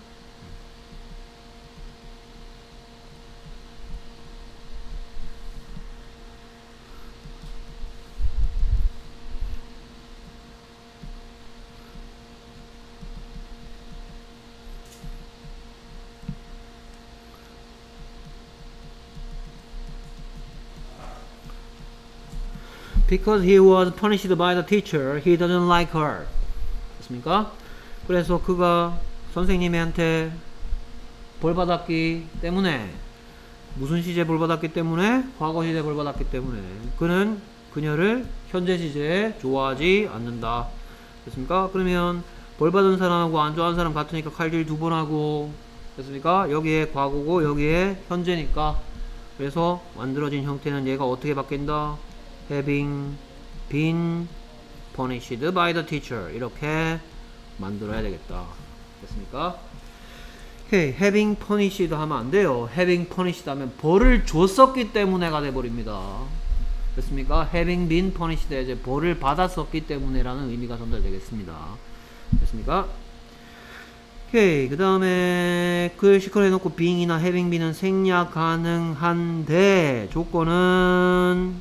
because he was punished by the teacher, he doesn't like her. 됐습니까? 그래서 그가 선생님한테 벌 받았기 때문에, 무슨 시제 벌 받았기 때문에? 과거 시제 벌 받았기 때문에 그는 그녀를 현재 시제에 좋아하지 않는다. 됐습니까? 그러면 벌 받은 사람하고 안 좋아하는 사람 같으니까 칼질 두 번 하고, 됐습니까? 여기에 과거고 여기에 현재니까 그래서 만들어진 형태는 얘가 어떻게 바뀐다? having been punished by the teacher. 이렇게 만들어야 되겠다. 됐습니까? 오케이. having punished 하면 안 돼요. having punished 하면 벌을 줬었기 때문에가 돼버립니다. 됐습니까? having been punished 이제 벌을 받았었기 때문에 라는 의미가 전달되겠습니다. 됐습니까? 오케이. 그 다음에 그 시컬 해놓고 being이나 having been은 생략 가능한데 조건은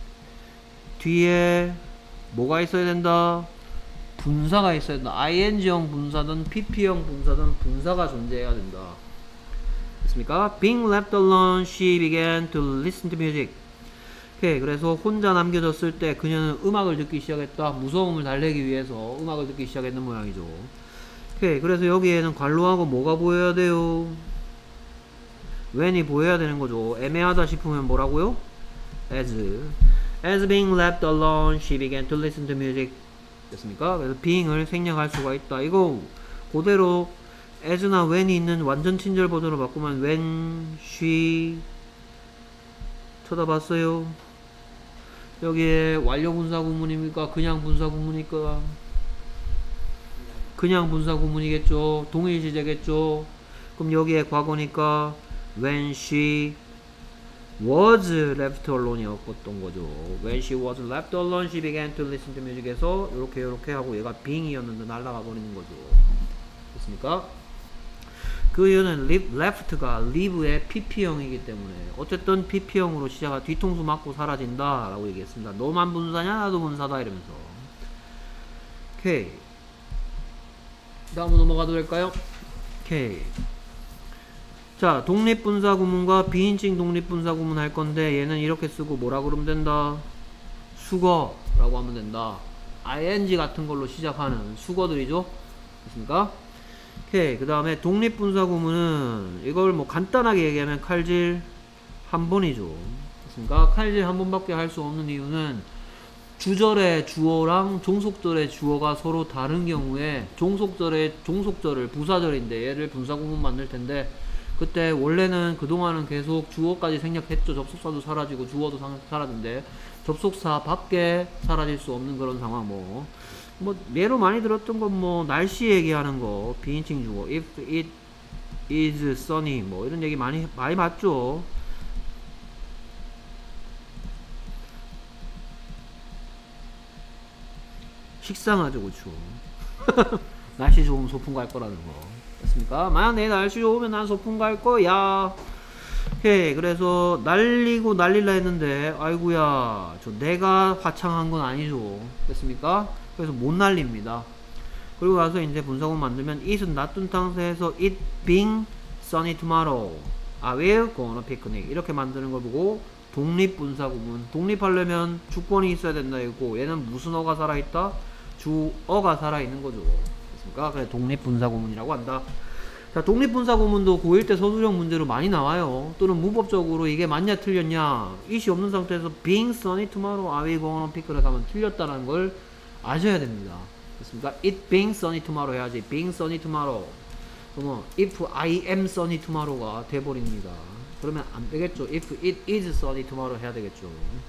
뒤에 뭐가 있어야 된다? 분사가 있어야 된다. 아이엔지형 분사든 피피형 분사든 분사가 존재해야 된다. 됐습니까? Being left alone, she began to listen to music. 오케이. 그래서 혼자 남겨졌을 때 그녀는 음악을 듣기 시작했다. 무서움을 달래기 위해서 음악을 듣기 시작했는 모양이죠. 오케이. 그래서 여기에는 관로하고 뭐가 보여야 돼요? when이 보여야 되는 거죠. 애매하다 싶으면 뭐라고요? as. As being left alone, she began to listen to music. 됐습니까? 그래서 being을 생략할 수가 있다. 이거 그대로 as나 when이 있는 완전 친절 버전으로 바꾸면 when she 쳐다봤어요. 여기에 완료 분사 구문입니까? 그냥 분사 구문입니까? 그냥 분사 구문이겠죠. 동일 시제겠죠. 그럼 여기에 과거니까 when she was left alone 이었던 거죠. When she was left alone, she began to listen to music 에서 요렇게 요렇게 하고 얘가 being이었는데 날아가 버리는 거죠. 됐습니까? 그 이유는 left가 live의 피피형이기 때문에 어쨌든 피피형으로 시작하 뒤통수 맞고 사라진다 라고 얘기했습니다. 너만 분사냐 나도 분사다 이러면서. 오케이. 다음으로 넘어가도 될까요? 오케이. 자, 독립분사 구문과 비인칭 독립분사 구문 할 건데 얘는 이렇게 쓰고 뭐라 그러면 된다? 수거라고 하면 된다. 아이엔지 같은 걸로 시작하는 수거들이죠. 됐습니까? 오케이. 그 다음에 독립분사 구문은 이걸 뭐 간단하게 얘기하면 칼질 한 번이죠. 됐습니까? 칼질 한 번밖에 할 수 없는 이유는 주절의 주어랑 종속절의 주어가 서로 다른 경우에 종속절의 종속절을 부사절인데 얘를 분사 구문 만들 텐데 그때 원래는 그동안은 계속 주어까지 생략했죠. 접속사도 사라지고 주어도 사라진데 접속사 밖에 사라질 수 없는 그런 상황. 뭐, 뭐 예로 많이 들었던 건 뭐 날씨 얘기하는 거 비인칭 주어 if it is sunny 뭐 이런 얘기 많이 많이 봤죠. 식상하죠. 그쵸. 날씨 좋으면 소풍 갈 거라는 거. 됐습니까? 만약 내일 날씨 좋으면 난 소풍 갈 거야. 오케이. 그래서 날리고 날릴라 했는데 아이구야 저 내가 화창한 건 아니죠. 됐습니까? 그래서 못 날립니다. 그리고 가서 이제 분사구문 만들면 it은 놔둔 상태에서 it being sunny tomorrow I will go on a picnic 이렇게 만드는 걸 보고 독립분사구문. 독립하려면 주권이 있어야 된다 이거. 얘는 무슨 어가 살아있다? 주어가 살아있는 거죠. 그래 독립분사구문이라고 한다. 자, 독립분사구문도 고일 때 서술형 문제로 많이 나와요. 또는 문법적으로 이게 맞냐 틀렸냐 it이 없는 상태에서 being sunny tomorrow I will go on a picnic 하면 틀렸다는 걸 아셔야 됩니다. 됐습니까? it being sunny tomorrow 해야지 being sunny tomorrow. 그러면 if I am sunny tomorrow가 돼버립니다. 그러면 안 되겠죠. if it is sunny tomorrow 해야 되겠죠.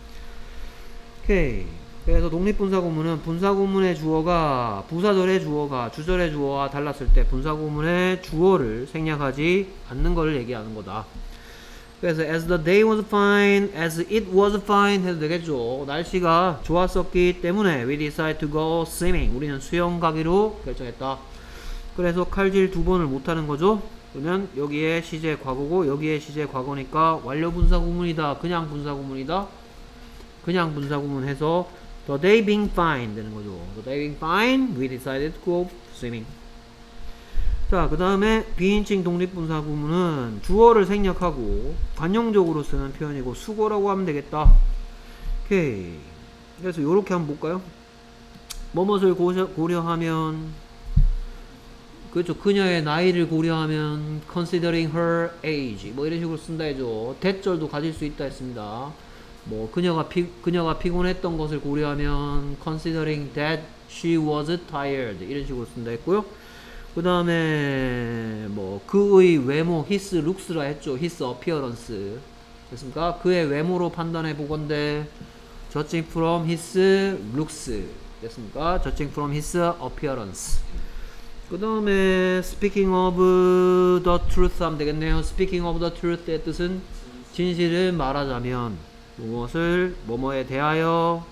오케이. 그래서 독립분사구문은 분사구문의 주어가 부사절의 주어가 주절의 주어와 달랐을 때 분사구문의 주어를 생략하지 않는 것을 얘기하는 거다. 그래서 as the day was fine, as it was fine 해도 되겠죠. 날씨가 좋았었기 때문에 we decided to go swimming. 우리는 수영 가기로 결정했다. 그래서 칼질 두 번을 못하는 거죠. 그러면 여기에 시제 과거고 여기에 시제 과거니까 완료 분사구문이다. 그냥 분사구문이다. 그냥 분사구문 해서 The day being fine 되는 거죠. The day being fine, we decided to go swimming. 자, 그 다음에 비인칭 독립분사 구문은 주어를 생략하고 관용적으로 쓰는 표현이고 수거라고 하면 되겠다. 오케이. 그래서 요렇게 한번 볼까요? 뭐뭇을 고려, 고려하면 그렇죠. 그녀의 나이를 고려하면 considering her age 뭐 이런 식으로 쓴다 해죠. 대절도 가질 수 있다 했습니다. 뭐 그녀가 피 그녀가 피곤했던 것을 고려하면 considering that she was tired 이런 식으로 쓴다 했고요. 그 다음에 뭐 그의 외모 his looks라 했죠. his appearance 됐습니까? 그의 외모로 판단해 보건대 judging from his looks 됐습니까? judging from his appearance. 그 다음에 speaking of the truth 하면 되겠네요. speaking of the truth의 뜻은 진실을 말하자면 무엇을 뭐뭐에 대하여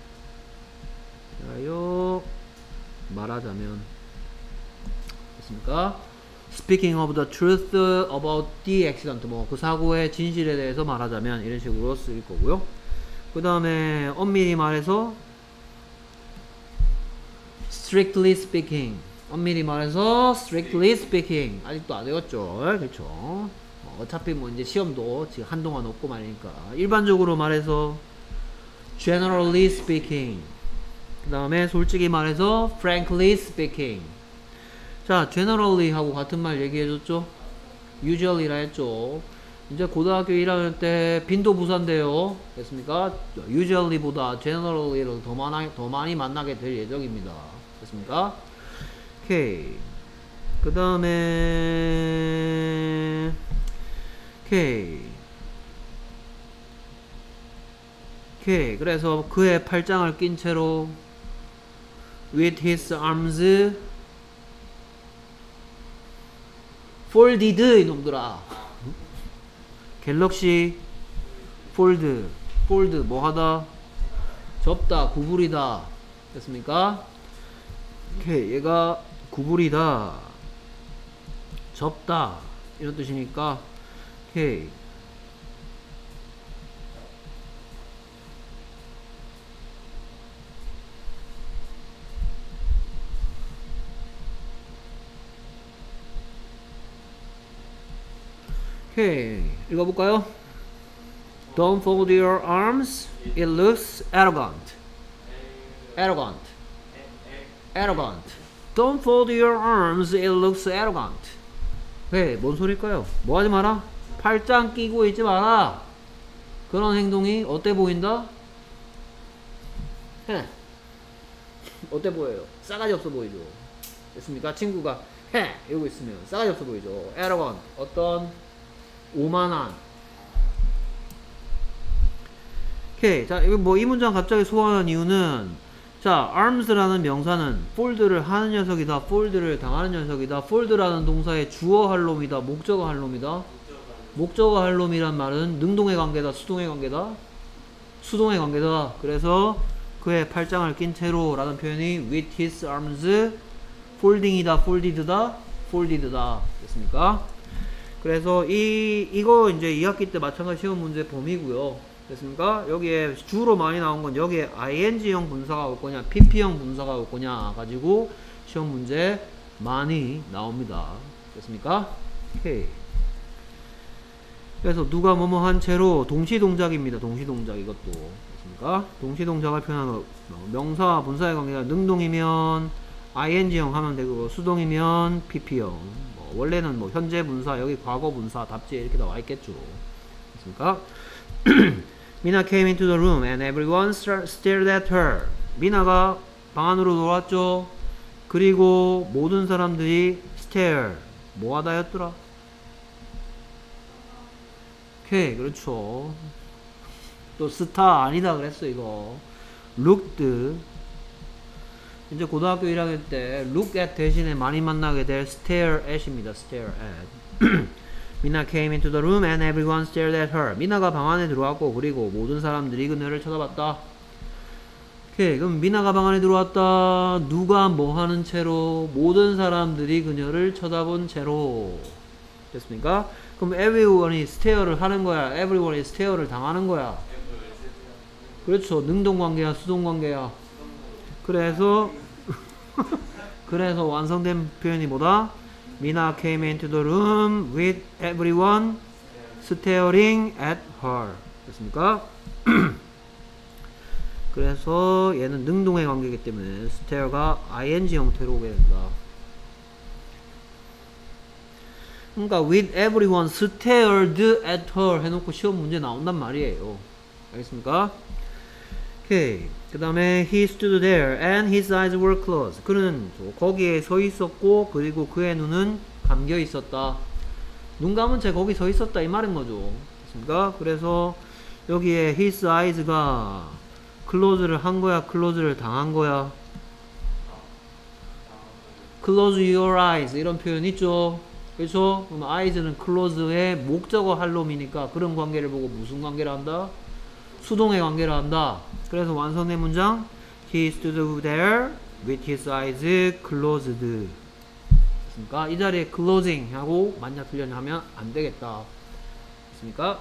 대하여 말하자면 됐습니까? speaking of the truth about the accident 뭐 그 사고의 진실에 대해서 말하자면 이런 식으로 쓰일 거고요. 그 다음에 엄밀히 말해서 strictly speaking 엄밀히 말해서 strictly speaking 아직도 안 외웠죠. 그렇죠. 어차피 뭐 이제 시험도 지금 한동안 없고 말이니까 일반적으로 말해서 generally speaking 그 다음에 솔직히 말해서 frankly speaking. 자 generally 하고 같은 말 얘기해줬죠. usually라 했죠. 이제 고등학교 일 학년 때 빈도부사인데요. 됐습니까? usually보다 generally를 더 많이, 더 많이 만나게 될 예정입니다. 됐습니까? 오케이. 그 다음에 오케이. 오케이. 그래서 그의 팔짱을 낀 채로 with his arms folded 이놈들아. 갤럭시 폴드 폴드 뭐하다 접다 구부리다 됐습니까? 오케이. 얘가 구부리다 접다 이런 뜻이니까 오케이. 오케이. 읽어볼까요? Don't fold your arms. It looks arrogant. Arrogant. Arrogant. Don't fold your arms. It looks arrogant. 네, 뭔 소릴까요? 뭐 하지 마라? 팔짱 끼고 있지 마라. 그런 행동이 어때 보인다? 해. 어때 보여요? 싸가지 없어 보이죠? 됐습니까? 친구가 해! 이러고 있으면 싸가지 없어 보이죠? arrogant. 어떤 오만한. 오케이. 자, 이거 뭐 이 문장 갑자기 소화한 이유는 자, arms라는 명사는 fold를 하는 녀석이다, fold를 당하는 녀석이다. fold라는 동사의 주어 할 놈이다, 목적어 할 놈이다. 목적어 할 놈이란 말은 능동의 관계다, 수동의 관계다. 수동의 관계다. 그래서 그의 팔짱을 낀 채로 라는 표현이 with his arms folding이다, folded다, folded다. 됐습니까? 그래서 이 이거 이제 이 학기 때 마찬가지 시험 문제 범위고요. 됐습니까? 여기에 주로 많이 나온 건 여기에 아이엔지형 분사가 올 거냐, 피피형 분사가 올 거냐 가지고 시험 문제 많이 나옵니다. 됐습니까? 오케이. 그래서 누가 뭐뭐 한 채로 동시동작입니다. 동시동작 이것도. 됐습니까? 동시동작을 표현하는 명사와 분사의 관계가 능동이면 아이엔지형 하면 되고 수동이면 피피형. 원래는 뭐 현재 분사, 여기 과거 분사, 답지에 이렇게 나와 있겠죠. 됐습니까? 미나 came into the room and everyone stared at her. 미나가 방 안으로 들어왔죠. 그리고 모든 사람들이 stare. 뭐 하다 였더라? 오케이, 그렇죠. 또 스타 아니다 그랬어, 이거. looked. 이제 고등학교 일 학년 때 look at 대신에 많이 만나게 될 stare at입니다. stare at. 미나 came into the room and everyone stared at her. 미나가 방 안에 들어왔고 그리고 모든 사람들이 그녀를 쳐다봤다. 오케이. 그럼 미나가 방 안에 들어왔다. 누가 뭐 하는 채로? 모든 사람들이 그녀를 쳐다본 채로. 됐습니까? 그럼 everyone이 stare를 하는 거야? everyone이 stare를 당하는 거야? 그렇죠. 능동관계야? 수동관계야? 그래서 그래서 완성된 표현이 뭐다? 미나 came into the room with everyone staring at her. 됐습니까? 그래서 얘는 능동의 관계이기 때문에 stare가 ing 형태로 오게 된다. 그러니까 with everyone stared at her 해놓고 시험 문제 나온단 말이에요. 알겠습니까? 오케이. 그 다음에 he stood there and his eyes were closed. 그는 거기에 서 있었고 그리고 그의 눈은 감겨 있었다. 눈 감은 채 거기 서 있었다 이 말인 거죠. 됐습니까? 그래서 여기에 his eyes가 close를 한 거야, close를 당한 거야? close your eyes 이런 표현 있죠? 그렇죠? 그럼 eyes는 close의 목적어 할 놈이니까 그런 관계를 보고 무슨 관계를 한다? 수동의 관계를 한다. 그래서 완성된 문장 he stood there with his eyes closed. 됐습니까? 이 자리에 closing 하고 만약 틀렸냐 하면 안 되겠다. 됐습니까?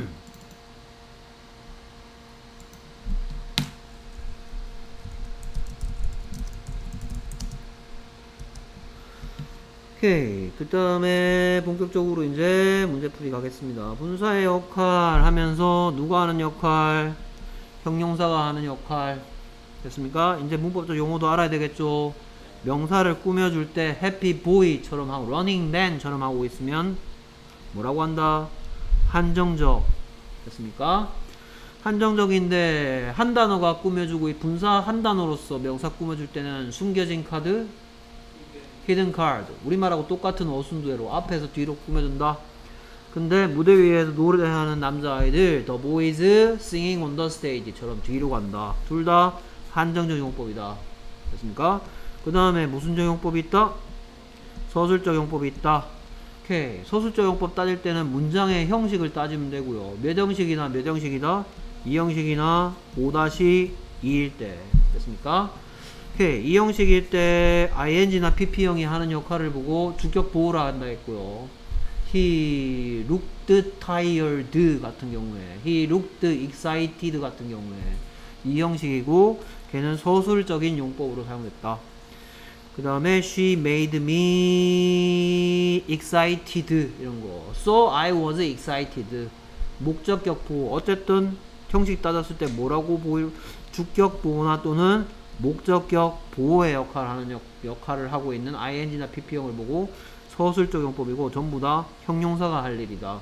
오케이. 그 다음에 본격적으로 이제 문제풀이 가겠습니다. 분사의 역할 하면서 누가 하는 역할? 형용사가 하는 역할. 됐습니까? 이제 문법적 용어도 알아야 되겠죠? 명사를 꾸며줄 때 happy boy처럼 하고 running man처럼 하고 있으면 뭐라고 한다? 한정적. 됐습니까? 한정적인데 한 단어가 꾸며주고 분사 한 단어로서 명사 꾸며줄 때는 숨겨진 카드 히든 카드 우리말하고 똑같은 어순대로 앞에서 뒤로 꾸며준다. 근데 무대 위에서 노래하는 남자아이들 The boys singing on the stage처럼 뒤로 간다. 둘 다 한정적 용법이다. 됐습니까? 그 다음에 무슨 적용법이 있다? 서술적 용법이 있다. 오케이. 서술적 용법 따질 때는 문장의 형식을 따지면 되고요. 몇 형식이나 몇 형식이다? 이 형식이나 오 이일 때. 됐습니까? 오케이. 이 형식일 때 ing나 pp형이 하는 역할을 보고 주격 보호라 한다 했고요. He looked tired 같은 경우에 He looked excited 같은 경우에 이 형식이고 걔는 서술적인 용법으로 사용됐다. 그 다음에 She made me excited 이런 거 So I was excited 목적격 보호 어쨌든 형식 따졌을 때 뭐라고 보일 주격 보호나 또는 목적격 보호의 역할을 하는 역, 역할을 하고 있는 ing나 pp형을 보고 서술적 용법이고 전부 다 형용사가 할 일이다.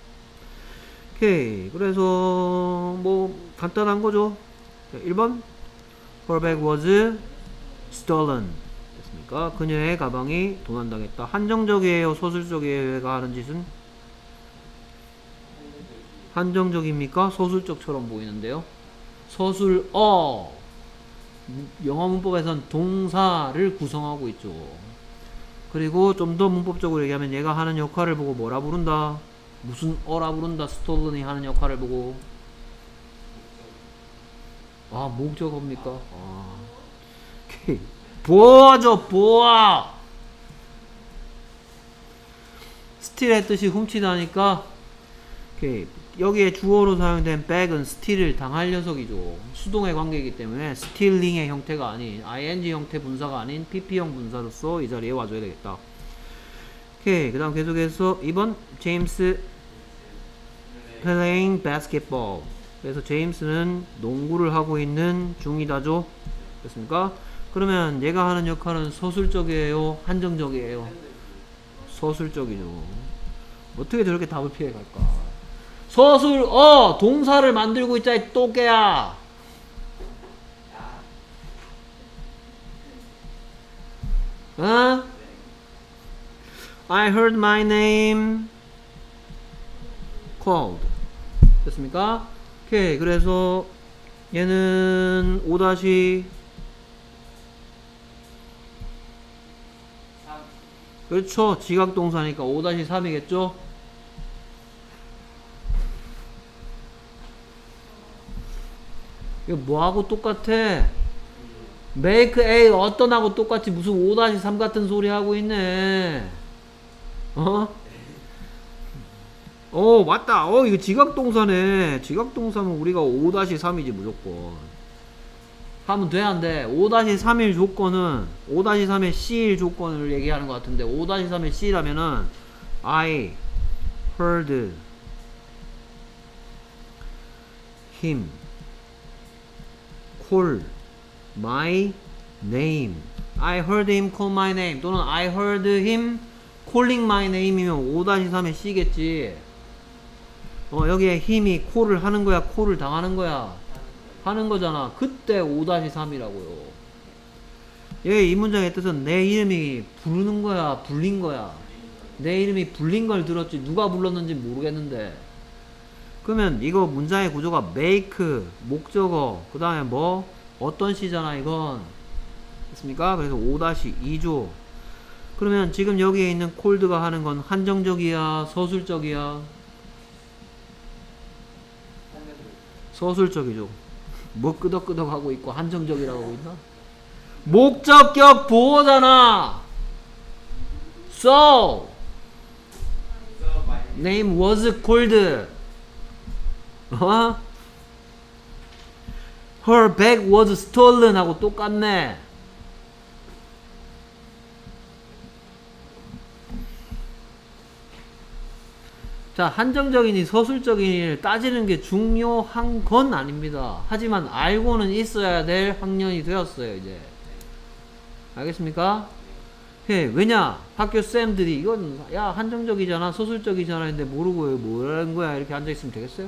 오케이. 그래서 뭐 간단한 거죠. 일 번 Her bag was stolen. 됐습니까? 그녀의 가방이 도난당했다. 한정적이에요? 서술적이에요? 얘가 하는 짓은? 한정적입니까? 서술적처럼 보이는데요. 서술어 영어 문법에선 동사를 구성하고 있죠. 그리고 좀 더 문법적으로 얘기하면 얘가 하는 역할을 보고 뭐라 부른다? 무슨 어라 부른다? 스톨런이 하는 역할을 보고 아 목적어입니까? 아. 오케이. 보아죠 보아 스틸의 뜻이 훔치다니까 오케이. 여기에 주어로 사용된 백은 스틸을 당할 녀석이죠. 수동의 관계이기 때문에 스틸링의 형태가 아닌 ing 형태 분사가 아닌 pp형 분사로서 이 자리에 와줘야 되겠다. 오케이. 그 다음 계속해서 이 번 제임스 playing basketball. 그래서 제임스는 농구를 하고 있는 중이다죠. 됐습니까? 그러면 얘가 하는 역할은 서술적이에요? 한정적이에요? 서술적이죠. 어떻게 저렇게 답을 피해갈까? 서술 어 동사를 만들고 있자 이 또깨야. 어? I heard my name called. 됐습니까? 오케이. 그래서 얘는 오 다시 그렇죠. 지각동사니까 오 다시 삼이겠죠? 이거 뭐하고 똑같아? make A 어떤 하고 똑같이 무슨 오 다시 삼 같은 소리 하고 있네. 어? 어 맞다. 어 이거 지각동사네. 지각동사면 우리가 오 다시 삼이지 무조건. 하면 돼 안 돼? 오 다시 삼일 조건은 오 다시 삼의 C일 조건을 얘기하는 것 같은데 오 다시 삼의 C라면은 I heard him call my name. I heard him call my name 또는 I heard him calling my name이면 오 다시 삼의 C겠지. 어 여기에 힘이 콜을 하는 거야 콜을 당하는 거야? 하는 거잖아. 그때 오 다시 삼이라고요. 얘 이 문장의 뜻은 내 이름이 부르는 거야 불린 거야? 내 이름이 불린 걸 들었지 누가 불렀는지 모르겠는데 그러면 이거 문장의 구조가 make 목적어 그 다음에 뭐 어떤 시잖아 이건 됐습니까? 그래서 오 이죠. 그러면 지금 여기에 있는 콜드가 하는 건 한정적이야 서술적이야? 서술적이죠. 뭐 끄덕끄덕 하고 있고 한정적이라고 하고 있나? 목적격 보호잖아. So name was called. 어? Her bag was stolen 하고 똑같네. 자, 한정적이니 서술적이니 따지는 게 중요한 건 아닙니다. 하지만 알고는 있어야 될 학년이 되었어요, 이제. 알겠습니까? 예, 왜냐? 학교 쌤들이 이건 야 한정적이잖아 서술적이잖아 했는데 모르고 뭐라는 거야 이렇게 앉아있으면 되겠어요?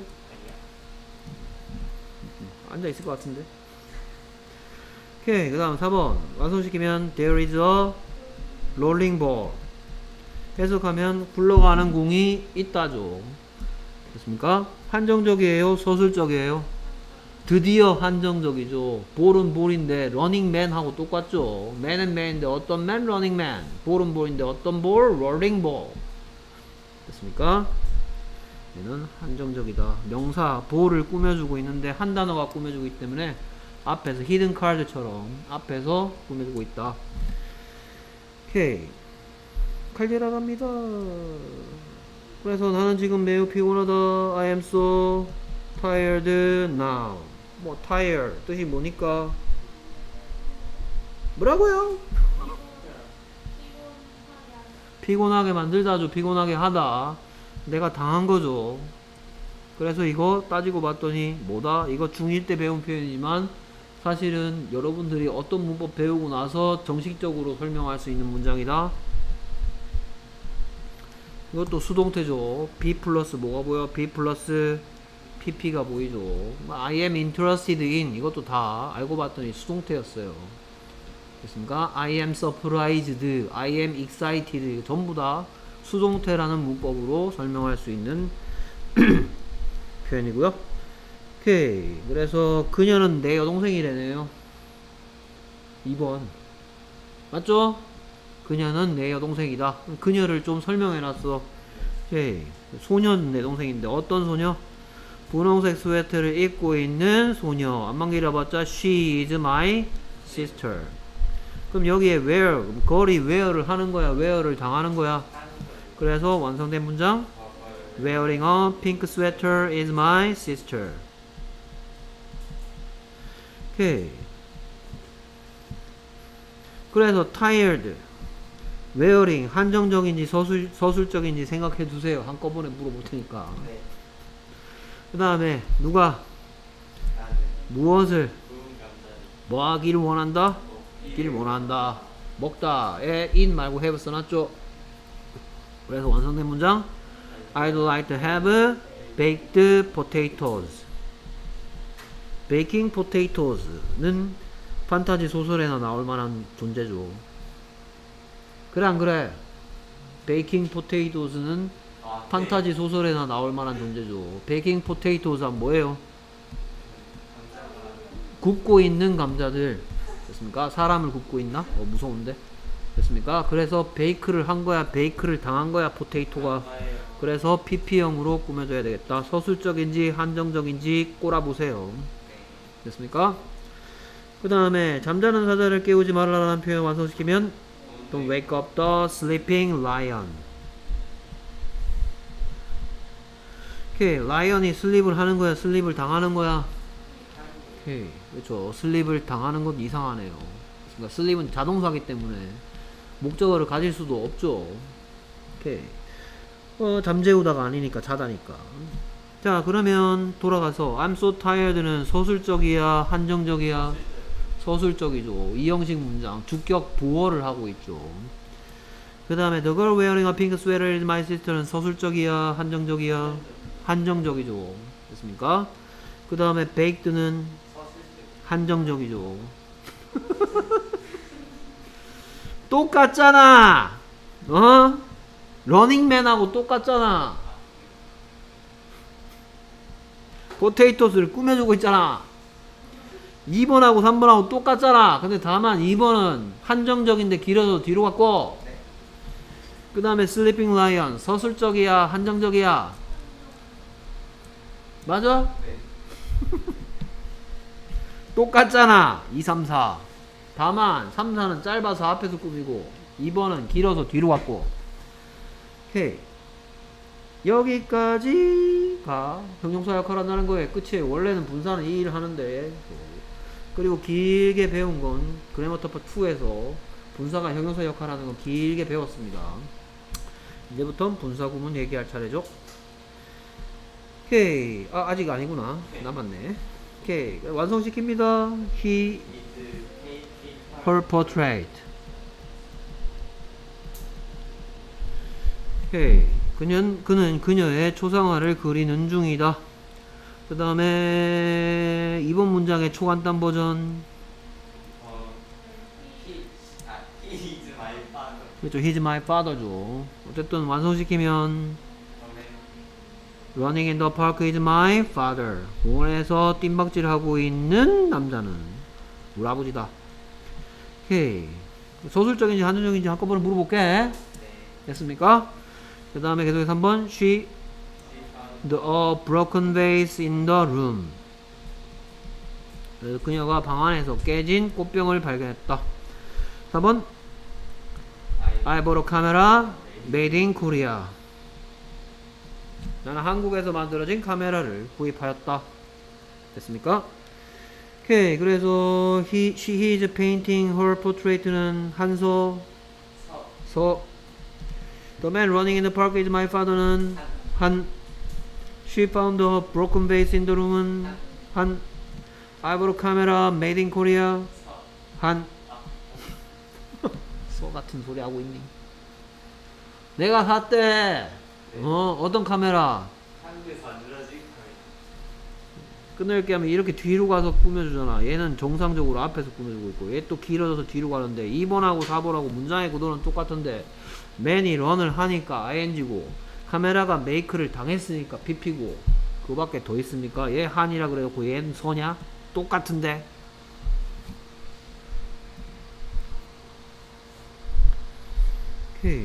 앉아있을 것 같은데. 오케이, 그 다음 사 번 완성시키면 There is a rolling ball. 해석하면 굴러가는 공이 있다죠. 됐습니까? 한정적이에요 서술적이에요? 드디어 한정적이죠. 볼은 볼인데 러닝맨 하고 똑같죠. 맨은 맨인데 어떤 맨 러닝맨, 볼은 볼인데 어떤 볼 롤링 볼. 됐습니까? 얘는 한정적이다. 명사 볼을 꾸며주고 있는데 한 단어가 꾸며주고 있기 때문에 앞에서 히든 카드처럼 앞에서 꾸며주고 있다. 오케이, 칼데라 갑니다. 그래서 나는 지금 매우 피곤하다. I am so tired now. 뭐 tired 뜻이 뭐니까? 뭐라고요? 피곤하게 만들다죠. 피곤하게 하다. 내가 당한 거죠. 그래서 이거 따지고 봤더니 뭐다? 이거 중일 때 배운 표현이지만 사실은 여러분들이 어떤 문법 배우고 나서 정식적으로 설명할 수 있는 문장이다. 이것도 수동태죠. be 플러스 뭐가 보여? be 플러스 pp가 보이죠. I am interested in 이것도 다 알고 봤더니 수동태였어요. 됐습니까? I am surprised, I am excited 전부 다 수동태라는 문법으로 설명할 수 있는 표현이고요. 오케이, 그래서 그녀는 내 여동생이래네요. 이 번 맞죠? 그녀는 내 여동생이다. 그녀를 좀 설명해놨어. 오케이, 소녀는 내 동생인데 어떤 소녀? 분홍색 스웨터를 입고 있는 소녀. 안만 길어봤자 She is my sister. 그럼 여기에 where, 거리 where를 하는 거야? where를 당하는 거야? 그래서 완성된 문장 Wearing a pink sweater is my sister. 오케이. 그래서 tired, wearing 한정적인지 서술, 서술적인지 생각해 두세요. 한꺼번에 물어볼 테니까. 그 다음에 누가 무엇을 뭐 하기를 원한다? 길 원한다. 먹다에 in 말고 have 써놨죠. 그래서 완성된 문장 I'd like to have baked potatoes. baking potatoes는 판타지 소설에나 나올 만한 존재죠. 그래 안 그래? baking potatoes는 아, 판타지 네. 소설에나 나올 만한 존재죠. baking potatoes는 뭐예요? 굽고 있는 감자들. 됐습니까? 사람을 굽고 있나? 어, 무서운데? 됐습니까? 그래서 베이크를 한 거야, 베이크를 당한 거야, 포테이토가. 그래서 피피형으로 꾸며줘야 되겠다. 서술적인지 한정적인지 꼬라보세요. 됐습니까? 그 다음에 잠자는 사자를 깨우지 말라라는 표현 완성시키면 Don't wake up the sleeping lion. 오케이, 라이언이 슬립을 하는 거야, 슬립을 당하는 거야? 오케이, 그렇죠. 슬립을 당하는 건 이상하네요. 그러니까 슬립은 자동사기 때문에 목적어를 가질 수도 없죠. 오케이. 어, 잠재우다가 아니니까 자다니까. 자, 그러면 돌아가서 I'm so tired는 서술적이야 한정적이야? 서술적이죠. 이 형식 문장 주격 보어를 하고 있죠. 그 다음에 The girl wearing a pink sweater is my sister는 서술적이야 한정적이야? 한정적이죠. 됐습니까? 그 다음에 baked는 한정적이죠. 똑같잖아. 어? 러닝맨하고 똑같잖아. 포테이토스를 꾸며주고 있잖아. 이 번하고 삼 번하고 똑같잖아. 근데 다만 이 번은 한정적인데 길어서 뒤로 갔고, 그 다음에 슬리핑 라이언 서술적이야 한정적이야? 맞아? 똑같잖아. 이, 삼, 사. 다만 삼, 사는 짧아서 앞에서 꾸미고 이 번은 길어서 뒤로 갔고. 오케이. 여기까지가 형용사 역할 한다는 거예요. 끝이에요. 원래는 분사는 이 일 하는데, 그리고 길게 배운 건 그래머 터프 이에서 분사가 형용사 역할 하는 건 길게 배웠습니다. 이제부터 분사 구문 얘기할 차례죠. 오케이. 아, 아직 아니구나. 남았네. 오케이. 완성시킵니다. He her portrait. 오케이. 그는, 그는 그녀의 초상화를 그리는 중이다. 그 다음에 이번 문장의 초간단 버전. 어, he, 아, he is my father. 그렇죠. He's my father죠. 어쨌든 완성시키면 Running in the park is my father. 공원에서 뜀박질하고 있는 남자는 우리 아버지다. 오케이. 서술적인지 한정적인지 한꺼번에 물어볼게. 네. 됐습니까? 그 다음에 계속해서 한번 She the a broken vase in the room. 그래서 그녀가 방 안에서 깨진 꽃병을 발견했다. 사 번 I bought a camera made in Korea. 나는 한국에서 만들어진 카메라를 구입하였다. 됐습니까? 오케이. 그래서 he, she is painting her portrait는 한서 서, 서. The man running in the park is my father는 한. She found a broken vase in the room은 한. I bought a camera made in Korea 서. 한. 소 같은 소리 하고 있니? 내가 샀대. 어, 어떤 카메라? 한국에서 만들어진 카메라. 끝낼게 하면 이렇게 뒤로 가서 꾸며주잖아. 얘는 정상적으로 앞에서 꾸며주고 있고, 얘 또 길어져서 뒤로 가는데 이 번하고 사 번하고 문장의 구도는 똑같은데 man이 런을 하니까 아이엔지고 카메라가 메이크를 당했으니까 피피고, 그거밖에 더 있습니까? 얘 한이라 그래놓고 얘는 서냐? 똑같은데. 오케이.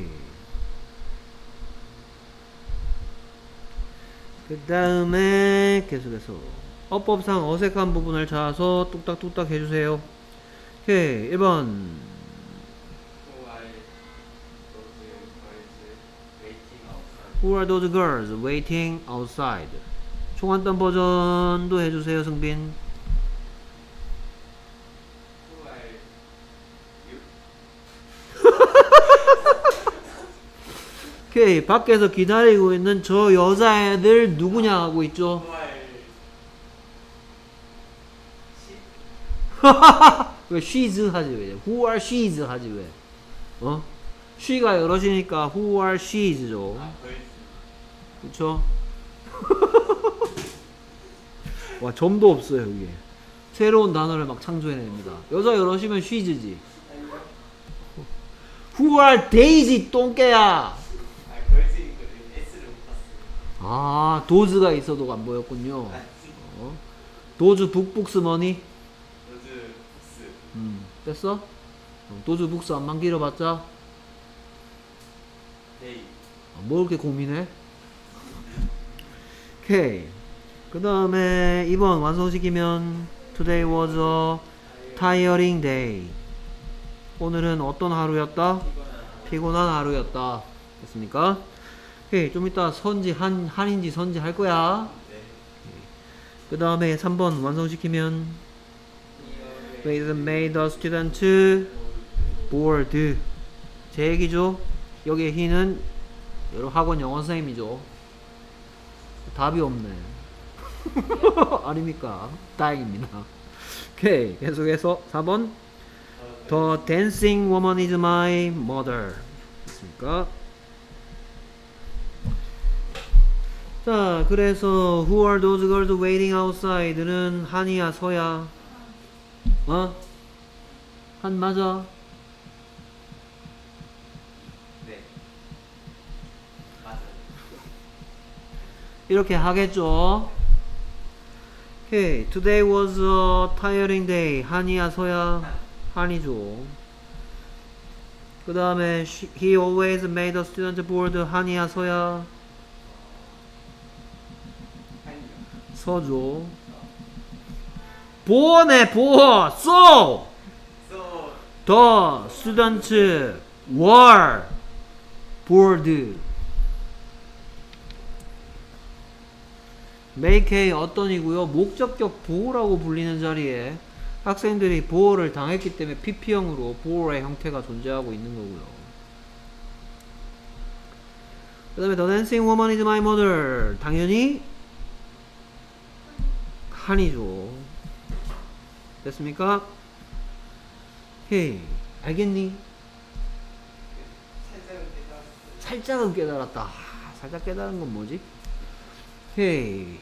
그 다음에 계속해서 어법상 어색한 부분을 찾아서 뚝딱뚝딱 해주세요. 오케이. 일 번 Who are those girls waiting outside? Who are those girls waiting outside? 총한단 버전도 해주세요, 승빈. Who are you? 오케이. 밖에서 기다리고 있는 저 여자애들 누구냐 하고 있죠. Who are she? 왜 she's 하지 왜? Who are she's 하지 왜? 어? she가 여럿이니까 who are she's죠. 아, girls. 그쵸? 와, 점도 없어요 여기. 새로운 단어를 막 창조해냅니다. 여자 여럿이면 she's지. Who are daisy 똥개야. 아, girls니까 S를 못 봤어요. 아, 도즈가 있어도 안 보였군요. 어? 도즈 북북스 머니? 로즈 북스. 음, 뺐어? 어, 도즈 북스 안만 길어봤자? 데이. 아, 뭐 이렇게 고민해? 오케이. 그 다음에 이 번 완성시키면 Today was a tiring day. 오늘은 어떤 하루였다? 피곤한 하루였다. 됐습니까? 오케이. 좀 이따 선지 한, 한인지 선지 할 거야. 네. 그 다음에 삼 번 완성시키면 It made the student bored. 제 얘기죠. 여기에 he는 여러 학원 영어 선생님이죠. 답이 없네. 아닙니까? 다행입니다. 오케이. 계속해서 사 번 The dancing woman is my mother. 됐습니까? 자, 그래서 Who are those girls waiting outside는 한이야 서야? 어? 한 맞아? 네. 맞아요. 이렇게 하겠죠. 오케이. Today was a tiring day. 한이야, 서야? 한이죠. 그 다음에 he always made the student board. 한이야, 서야? 한이요. 서죠. 보어네, 보어. So So the students were bored. make 어떤이고요. 목적격 보어라고 불리는 자리에 학생들이 보어를 당했기 때문에 피피형으로 보어의 형태가 존재하고 있는 거고요. 그 다음에 The dancing woman is my mother. 당연히 한이죠. 됐습니까? 헤이, 알겠니? 살짝은 깨달았어요. 살짝은 깨달았다. 아, 살짝 깨달은 건 뭐지? 헤이.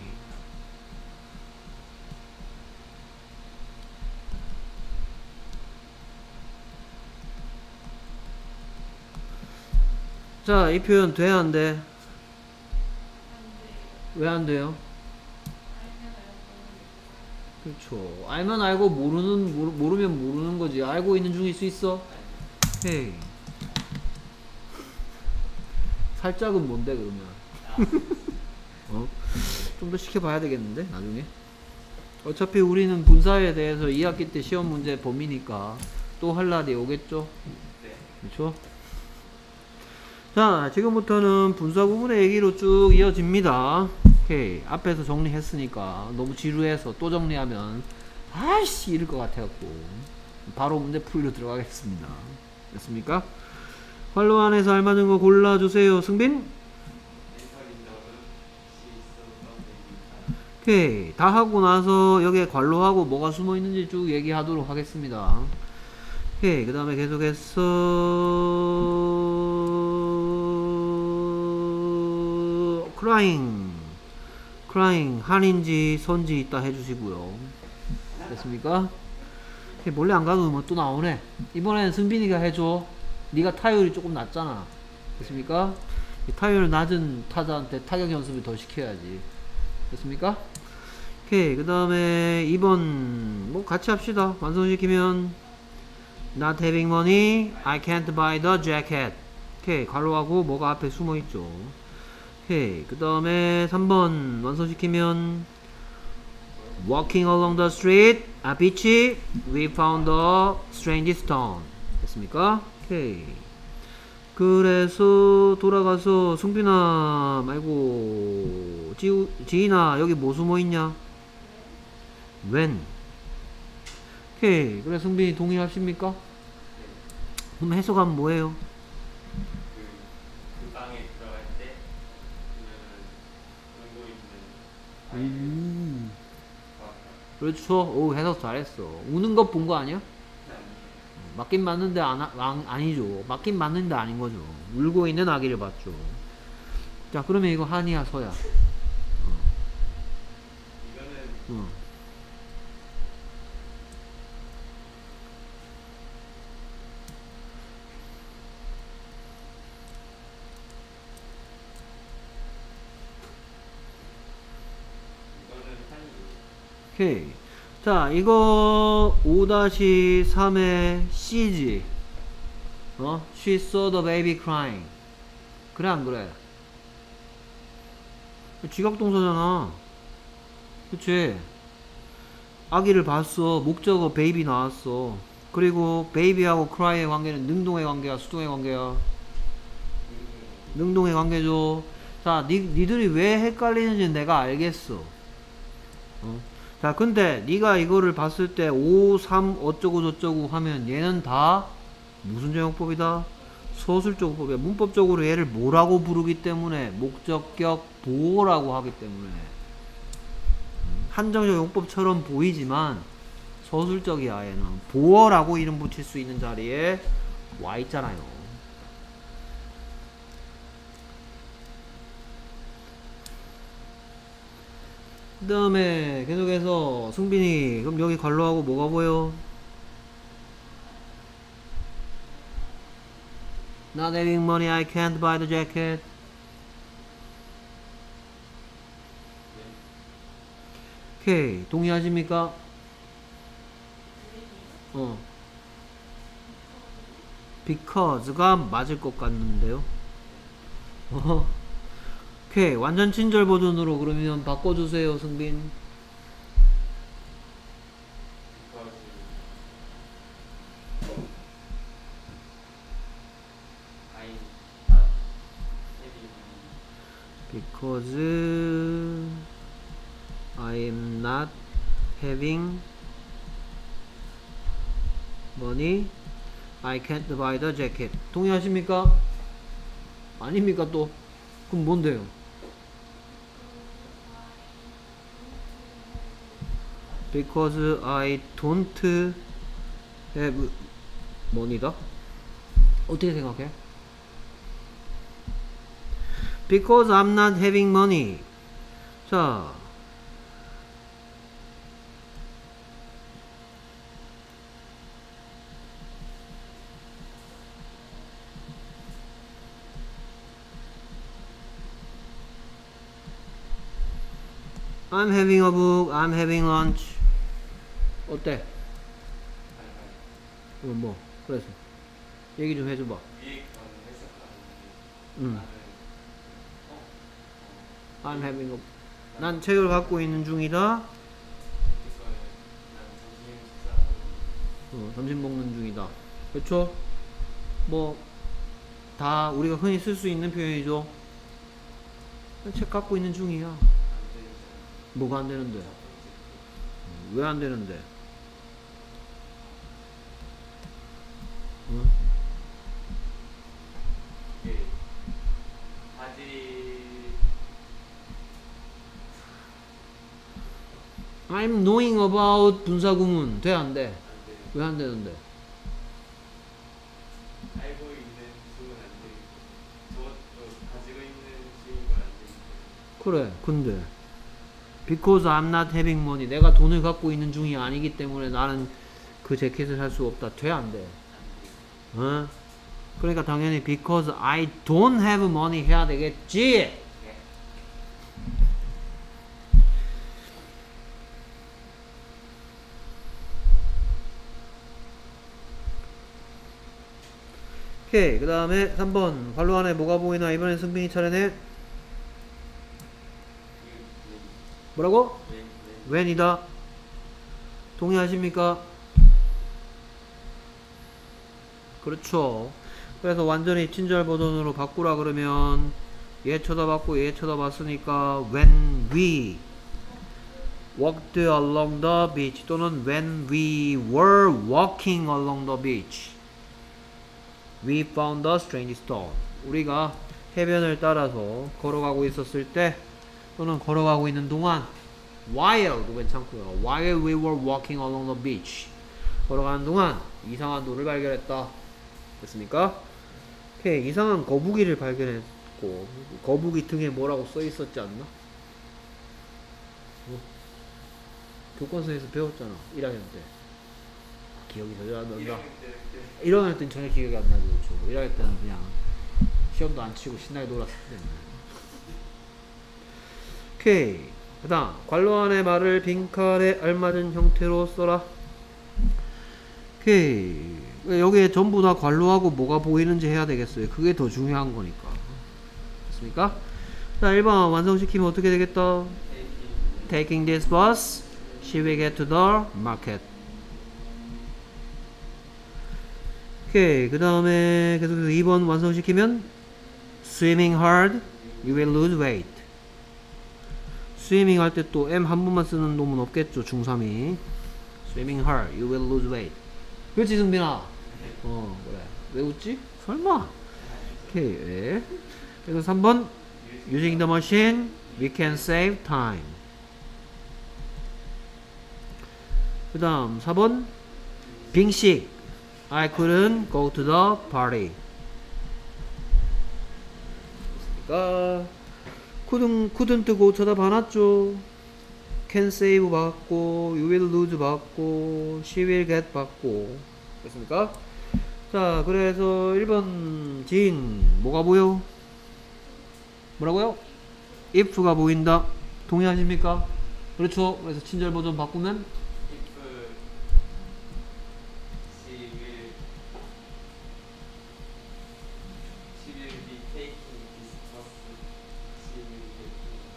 자, 이 표현 돼, 안 돼? 왜 안 돼요? 그렇죠. 알면 알고 모르는 모르, 모르면 모르는 거지. 알고 있는 중일 수 있어? 헤이. 살짝은 뭔데 그러면? 어? 좀 더 시켜봐야 되겠는데 나중에. 어차피 우리는 분사에 대해서 이 학기 때 시험 문제 범위니까 또 할 날이 오겠죠? 네. 그렇죠? 자, 지금부터는 분사 구문의 얘기로 쭉 이어집니다. 오케이. 앞에서 정리했으니까 너무 지루해서 또 정리하면 아이씨 이럴 것 같아갖고 바로 문제 풀이로 들어가겠습니다. 됐습니까? 활로 안에서 알맞은 거 골라주세요. 승빈? 오케이. 다 하고 나서 여기에 관로하고 뭐가 숨어 있는지 쭉 얘기하도록 하겠습니다. 오케이. 그 다음에 계속해서 crying crying 한인지 선지 있다 해주시고요. 됐습니까? 오케이. 몰래 안 가도 뭐 또 나오네. 이번에는 승빈이가 해줘. 네가 타율이 조금 낮잖아. 됐습니까? 타율 낮은 타자한테 타격 연습을 더 시켜야지. 됐습니까? 오케이. 그 다음에 이 번 뭐 같이 합시다. 완성시키면 Not having money, I can't buy the jacket. 오케이. 괄호하고 뭐가 앞에 숨어있죠. 오케이. 그 다음에 삼 번 완성시키면 Walking along the street, 아 beach, we found a strange stone. 됐습니까? 오케이. 그래서 돌아가서 승빈아 말고 지, 지인아 여기 뭐 숨어있냐? When? 오케이. 그래 승빈이 동의하십니까? 그럼 해석하면 뭐예요? 그, 그 방에 들어갈 때 그러면은 울고 있는 음. 아이가 그렇죠. 오 해석 잘했어. 우는 것 본 거 아니야? 맞긴 맞는데 안, 안, 아니죠. 맞긴 맞는데 아닌 거죠. 울고 있는 아기를 봤죠. 자 그러면 이거 한이야 서야? 어. 이거는 어. 이거는 한이 오케이. 자 이거 오 삼의 C지. 어? She saw the baby crying. 그래 안 그래? 지각동사잖아. 그치? 아기를 봤어. 목적어 베이비 나왔어. 그리고 베이비하고 cry의 관계는 능동의 관계야 수동의 관계야? 능동의 관계죠. 자 니, 니들이 왜 헷갈리는지 내가 알겠어. 어? 자 근데 니가 이거를 봤을 때 오, 삼 어쩌고 저쩌고 하면 얘는 다 무슨 제용법이다? 서술적법이야. 문법적으로 얘를 뭐라고 부르기 때문에 목적격 보호라고 하기 때문에 한정적 용법처럼 보이지만 서술적이야. 얘는 보어라고 이름 붙일 수 있는 자리에 와 있잖아요. 그 다음에 계속해서 승빈이 그럼 여기 관로하고 뭐가 보여? Not having money, I can't buy the jacket. 오케이. 동의하십니까? 어. because가 맞을 것 같는데요. 어. 오케이. 완전 친절 버전으로 그러면 바꿔주세요, 승빈. because I am not having because I am not having money, I can't buy the jacket. 동의하십니까? 아닙니까 또? 그럼 뭔데요? because I don't have money다? 어떻게 생각해? because I'm not having money. 자, I'm having a book, I'm having lunch. 어때? 어, 뭐 그래서 얘기 좀 해줘봐. 위에 건 했었다는 음. 나는 어? I'm having a 난 책을 갖고 있는 중이다. 그래서 난 점심 식사하고 어, 점심 먹는 중이다. 그렇죠? 뭐 다 우리가 흔히 쓸 수 있는 표현이죠. 책 갖고 있는 중이야. 안 되잖아. 뭐가 안 되는데? 왜 안 되는데? 응? 이게 바지 I'm knowing about 분사구문 돼 안 돼? 안 돼. 왜 안 되는데? 알고 있는 중은 안 돼. 저것도 가지고 있는 중인 건 안 돼. 그래. 근데 because I'm not having money 내가 돈을 갖고 있는 중이 아니기 때문에 나는 그 재킷을 살 수 없다. 돼 안 돼? 어? 그러니까 당연히 because I don't have money 해야 되겠지. 오케이. 그 다음에 삼 번 관로 안에 뭐가 보이나. 이번엔 승빈이 차례네. 뭐라고? when이다. 동의하십니까? 그렇죠. 그래서 완전히 친절 버전으로 바꾸라 그러면 얘 쳐다봤고 얘 쳐다봤으니까 when we walked along the beach 또는 when we were walking along the beach we found a strange stone. 우리가 해변을 따라서 걸어가고 있었을 때 또는 걸어가고 있는 동안 while도 괜찮고요. while we were walking along the beach 걸어가는 동안 이상한 돌을 발견했다. 됐습니까? 오케이. 이상한 거북이를 발견했고 거북이 등에 뭐라고 써 있었지 않나? 어? 교권서에서 배웠잖아. 일 학년 때. 기억이 전혀 안 난다. 일 학년 때는 전혀 기억이 안 나죠. 그렇죠? 일 학년 때는 그냥 시험도 안 치고 신나게 놀았을 때는. 오케이. 그 다음 관로 안의 말을 빈칸에 알맞은 형태로 써라. 오케이. 여기에 전부 다 관로하고 뭐가 보이는지 해야 되겠어요. 그게 더 중요한 거니까. 됐습니까? 자, 일 번 완성시키면 어떻게 되겠다? Taking this bus, she will get to the market. 오케이. 그 다음에 계속해서 이 번 완성시키면 Swimming hard, you will lose weight. 스위밍 할 때 또 M 한 번만 쓰는 놈은 없겠죠. 중삼이. Swimming hard, you will lose weight. 그렇지 승빈아? 어 그래. 왜 웃지? 설마. 오케이. 네. 그래서 삼 번 Using the machine, we can save time. 그 다음 사 번 Being sick, I couldn't go to the party. 그러니까 couldn't, couldn't go 쳐다봐놨죠. can save 받고 you will lose 받고 she will get 받고. 됐습니까? 자, 그래서 일 번 진 뭐가 보여? 뭐라고요? if가 보인다. 동의하십니까? 그렇죠. 그래서 친절 버전 바꾸면 if she will she will be taking this bus, she will get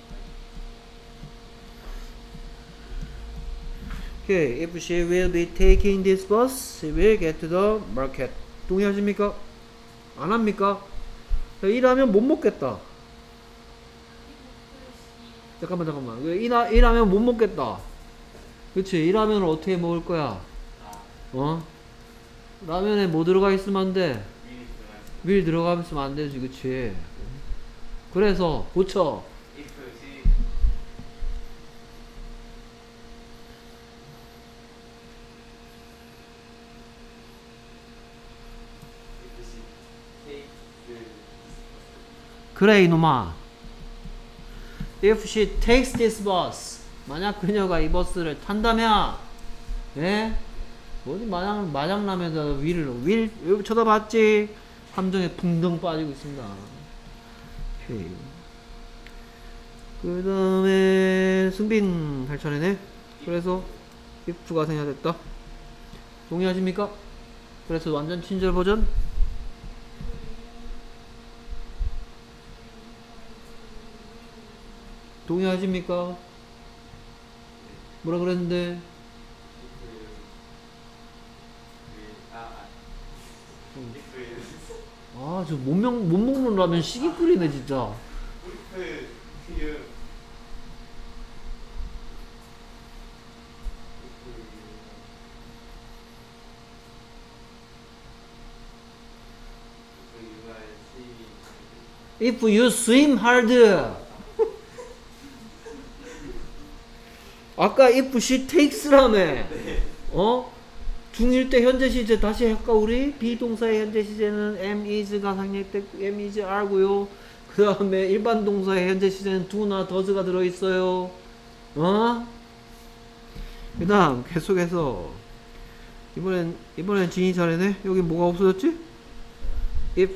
오케이. If she will be taking this bus, she will get to the market. 동의하십니까? 안 합니까? 일하면 못 먹겠다. 잠깐만 잠깐만. 일하, 일하면 못 먹겠다. 그치? 일하면 어떻게 먹을 거야? 어? 라면에 뭐 들어가 있으면 안 돼? 밀 들어가 있으면 안 되지. 그치? 그래서 고쳐. if she if she takes this bus. 그래 이놈아. If she takes this bus, 만약 그녀가 이 버스를 탄다면, 예? 뭐지 마장 마장남에다 위를 윌 윌 쳐다봤지? 함정에 붕덩 빠지고 있습니다. 오케이. 그 다음에 승빈 할 차례네. 그래서 if가 생략됐다. 동의하십니까? 그래서 완전 친절 버전. 동의하십니까? 뭐라 그랬는데? 아, 저 못 먹, 못 먹는 라면 시기 끓이네, 진짜. If you swim hard. 아까 if she takes라며. 어? 중일 때 현재 시제 다시 할까 우리? 비동사의 현재 시제는 am, is가 상략됐고 am, is, are고요. 그 다음에 일반 동사의 현재 시제는 do나 does가 들어있어요. 어? 그 다음 계속해서 이번엔 이번엔 진이 차례네. 여기 뭐가 없어졌지? if.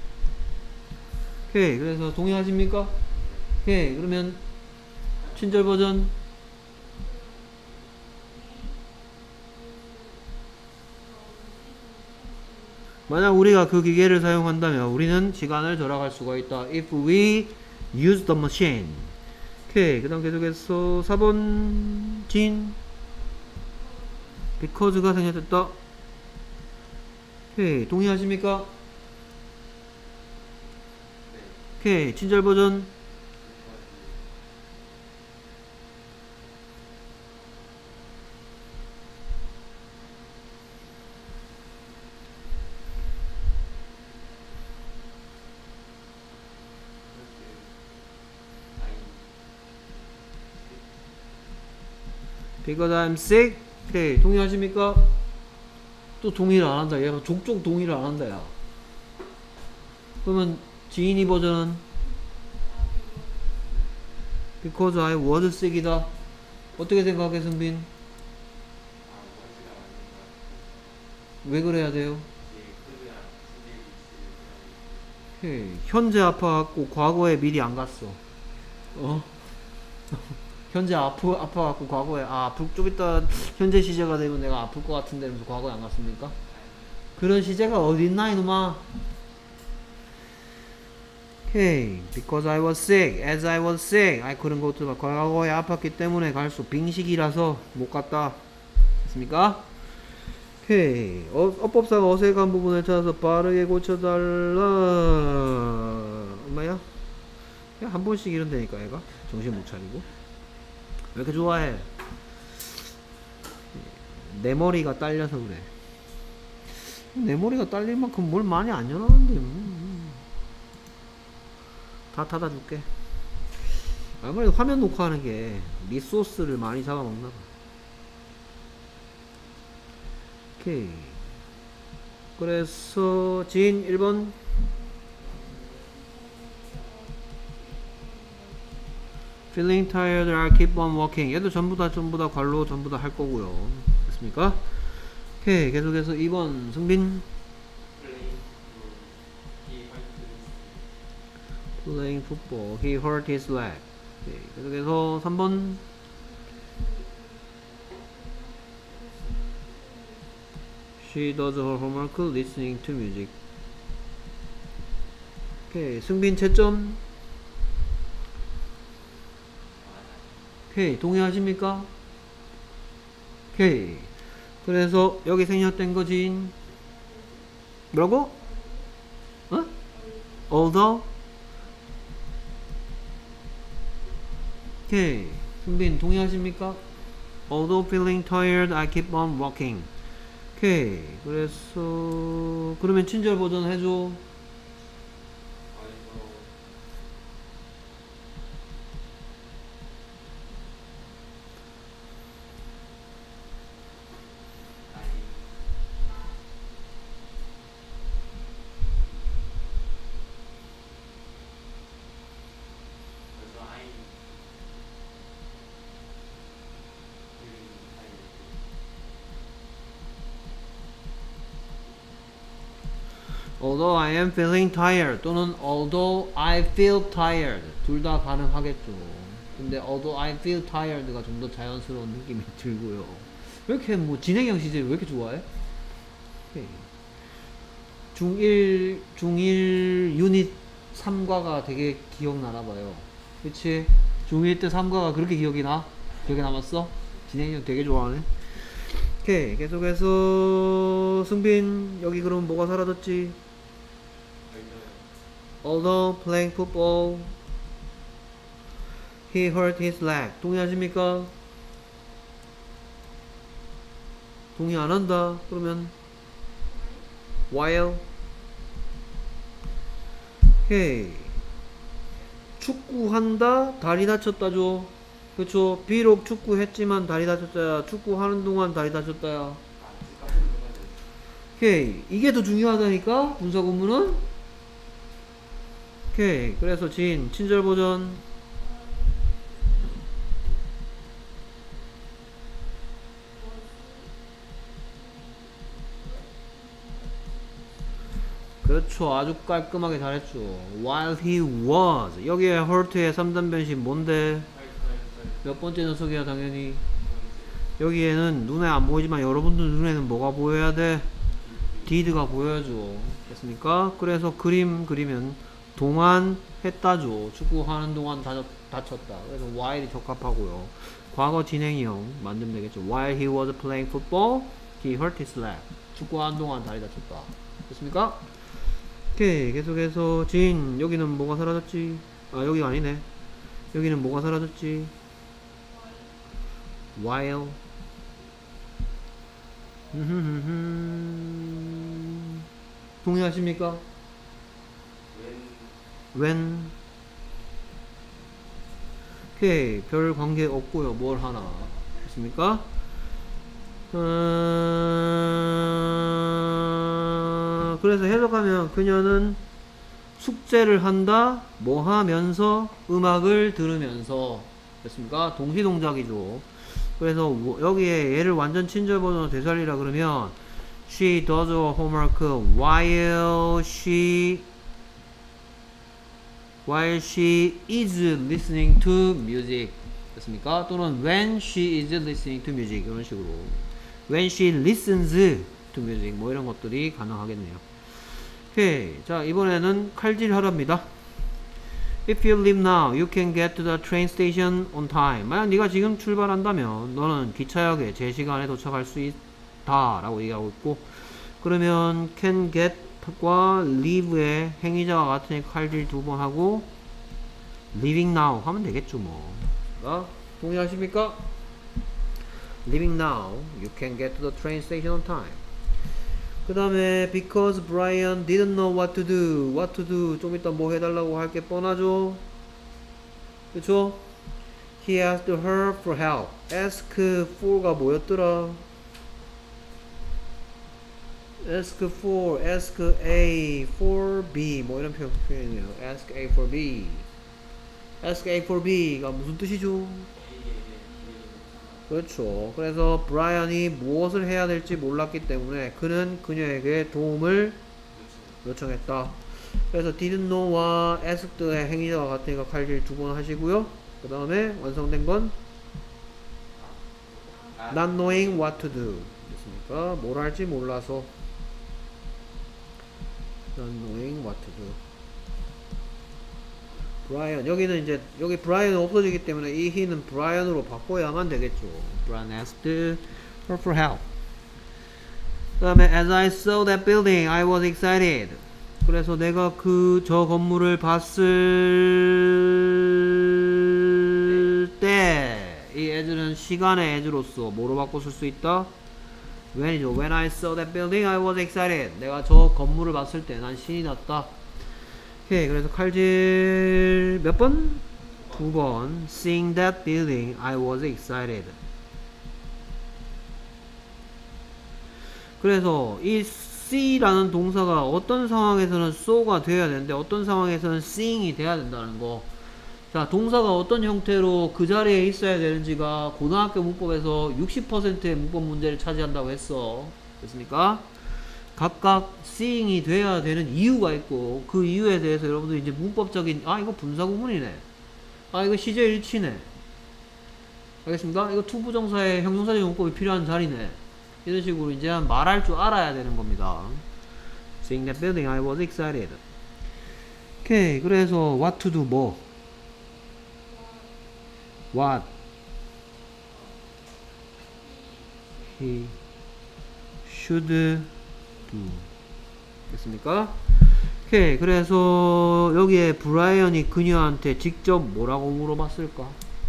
오케이. 그래서 동의하십니까? 오케이. 그러면 친절 버전. 만약 우리가 그 기계를 사용한다면 우리는 시간을 절약할 수가 있다. If we use the machine. 오케이. 그 다음 계속해서 사 번 진. Because가 생략됐다. 오케이. 동의하십니까? 오케이. 친절 버전. Because I'm sick. 오케이. 동의하십니까? 또 동의를 안 한다. 얘가 족족 동의를 안 한다, 야. 그러면 지인이 버전은 Because I was sick이다. 어떻게 생각해, 승빈? 왜 그래야 돼요? 오케이. 현재 아파갖고 과거에 미리 안 갔어. 어? 현재 아프, 아파갖고 과거에 아 아플 좀 이따 현재 시제가 되면 내가 아플 것 같은데 이러면서 과거에 안 갔습니까? 그런 시제가 어디 있나 이놈아? 오케이. Because I was sick, as I was sick, I couldn't go to the 과거에 아팠기 때문에 갈 수 빙식이라서 못 갔다. 됐습니까? 오케이. 어, 어법상 어색한 부분을 찾아서 빠르게 고쳐달라. 엄마야? 그냥 한 번씩 이런다니까 얘가 정신 못 차리고. 왜 이렇게 좋아해? 내 머리가 딸려서 그래. 내 머리가 딸릴 만큼 뭘 많이 안 열었는데 음. 다 타다 줄게. 아무래도 화면 녹화하는 게 리소스를 많이 잡아먹나 봐. 오케이. 그래서 진 일 번. Feeling tired, I'll keep on walking. 얘도 전부 다 전부 다 관로 전부 다 할 거고요. 됐습니까? 오케이. 계속해서 이 번 승빈. Playing football, he hurt his leg. 오케이. 계속해서 삼 번 She does her homework listening to music. 오케이. 승빈 채점. 오케이. 동의하십니까? 오케이. 그래서 여기 생략된 거지. 뭐라고? 어? Although? 오케이. 승빈 동의하십니까? Although feeling tired, I keep on walking. 오케이. 그래서 그러면 친절 버전 해줘. Although I am feeling tired 또는 although I feel tired 둘 다 가능하겠죠. 근데 although I feel tired가 좀 더 자연스러운 느낌이 들고요. 왜 이렇게 뭐 진행형 시제를 왜 이렇게 좋아해? 오케이. 중일 중일 유닛 삼과가 되게 기억나나봐요. 그치? 중일 때 삼과가 그렇게 기억이 나? 기억에 남았어? 진행형 되게 좋아하네. 오케이. 계속해서 승빈 여기 그럼 뭐가 사라졌지? Although playing football, he hurt his leg. 동의하십니까? 동의 안 한다. 그러면 while. 오케이. 축구한다. 다리 다쳤다죠. 그쵸? 비록 축구했지만 다리 다쳤다야. 축구하는 동안 다리 다쳤다야. 오케이. 이게 더 중요하다니까? 분사 구문은. 오케이. 그래서 진 친절 버전. 그렇죠. 아주 깔끔하게 잘했죠. While he was. 여기에 hurt의 삼 단 변신 뭔데? 몇 번째 녀석이야 당연히. 여기에는 눈에 안 보이지만 여러분들 눈에는 뭐가 보여야 돼? did가 보여야죠. 됐습니까? 그래서 그림 그리면 동안 했다죠. 축구하는 동안 다쳤, 다쳤다. 그래서 while이 적합하고요. 과거 진행형 만들면 되겠죠. While he was playing football, he hurt his leg. 축구하는 동안 다리 다쳤다. 됐습니까? 오케이. 계속해서 진 여기는 뭐가 사라졌지? 아 여기가 아니네. 여기는 뭐가 사라졌지? While. 동의하십니까? when. 오케이. 별 관계 없고요. 뭘 하나. 됐습니까? 어... 그래서 해석하면 그녀는 숙제를 한다. 뭐 하면서? 음악을 들으면서. 됐습니까? 동시동작이죠. 그래서 여기에 얘를 완전 친절 버전으로 되살리라 그러면 she does her homework while she while she is listening to music. 됐습니까? 또는 when she is listening to music 이런 식으로 when she listens to music 뭐 이런 것들이 가능하겠네요. 오케이. 자 이번에는 칼질 하랍니다. If you leave now, you can get to the train station on time. 만약 네가 지금 출발한다면 너는 기차역에 제 시간에 도착할 수 있다 라고 얘기하고 있고, 그러면 can get과 leave의 행위자와 같으니 칼질 두 번 하고 leaving now 하면 되겠죠 뭐. 어? 동의하십니까? Leaving now, you can get to the train station on time. 그 다음에 because Brian didn't know what to do. what to do 좀 이따 뭐 해달라고 할 게 뻔하죠. 그쵸? He asked her for help. ask for가 뭐였더라? ask for, ask A for B 뭐 이런 표현이에요. ask A for B. ask A for B가 무슨 뜻이죠? 그렇죠. 그래서 브라이언이 무엇을 해야 될지 몰랐기 때문에 그는 그녀에게 도움을 요청했다. 그래서 didn't know와 asked의 행위자와 같으니까 칼질 두 번 하시고요. 그 다음에 완성된 건 not knowing what to do 됐습니까? 뭘 할지 몰라서 not knowing what to do. 브라이언, 여기는 이제 여기 브라이언은 없어지기 때문에 이 he는 브라이언으로 바꿔야만 되겠죠. Brian asked her for help. 그 다음에 as I saw that building, I was excited. 그래서 내가 그 저 건물을 봤을 때, 이 as는 시간의 as로서 뭐로 바꿔 쓸 수 있다? when이죠. When I saw that building, I was excited. 내가 저 건물을 봤을 때 난 신이 났다. 오케이, 그래서 칼질 몇 번? 두 번. Seeing that building, I was excited. 그래서 이 see라는 동사가 어떤 상황에서는 so가 돼야 되는데 어떤 상황에서는 seeing이 돼야 된다는 거. 자, 동사가 어떤 형태로 그 자리에 있어야 되는지가 고등학교 문법에서 육십 퍼센트의 문법 문제를 차지한다고 했어. 됐습니까? 각각 seeing이 돼야 되는 이유가 있고 그 이유에 대해서 여러분들 이제 문법적인 아 이거 분사구문이네, 아 이거 시제일치네, 알겠습니까? 이거 투부정사의 형용사적 용법이 필요한 자리네, 이런 식으로 이제 말할 줄 알아야 되는 겁니다. Seeing that building, I was excited. 오케이, 그래서 what to do 뭐? What he should do. 됐습니까? 오케이, 그래서 여기에 브라이언이 그녀한테 직접 뭐라고 물어봤을까?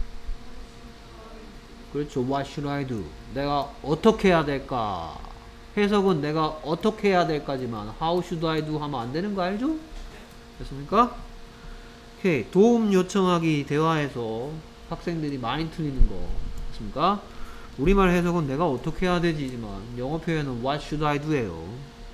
그렇죠. What should I do? 내가 어떻게 해야 될까? 해석은 내가 어떻게 해야 될까지만 How should I do 하면 안 되는 거 알죠? 됐습니까? 오케이, 도움 요청하기 대화에서 학생들이 많이 틀리는 거 됐습니까? 우리말 해석은 내가 어떻게 해야 되지만 영어 표현은 What should I do 예요.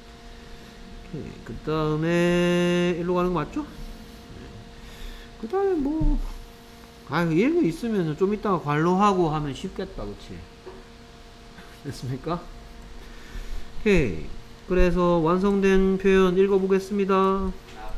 그 다음에 일로 가는 거 맞죠? 그 다음에 뭐 아유 얘가 있으면 좀 이따가 관로하고 하면 쉽겠다, 그치? 됐습니까? 오케이, 그래서 완성된 표현 읽어보겠습니다.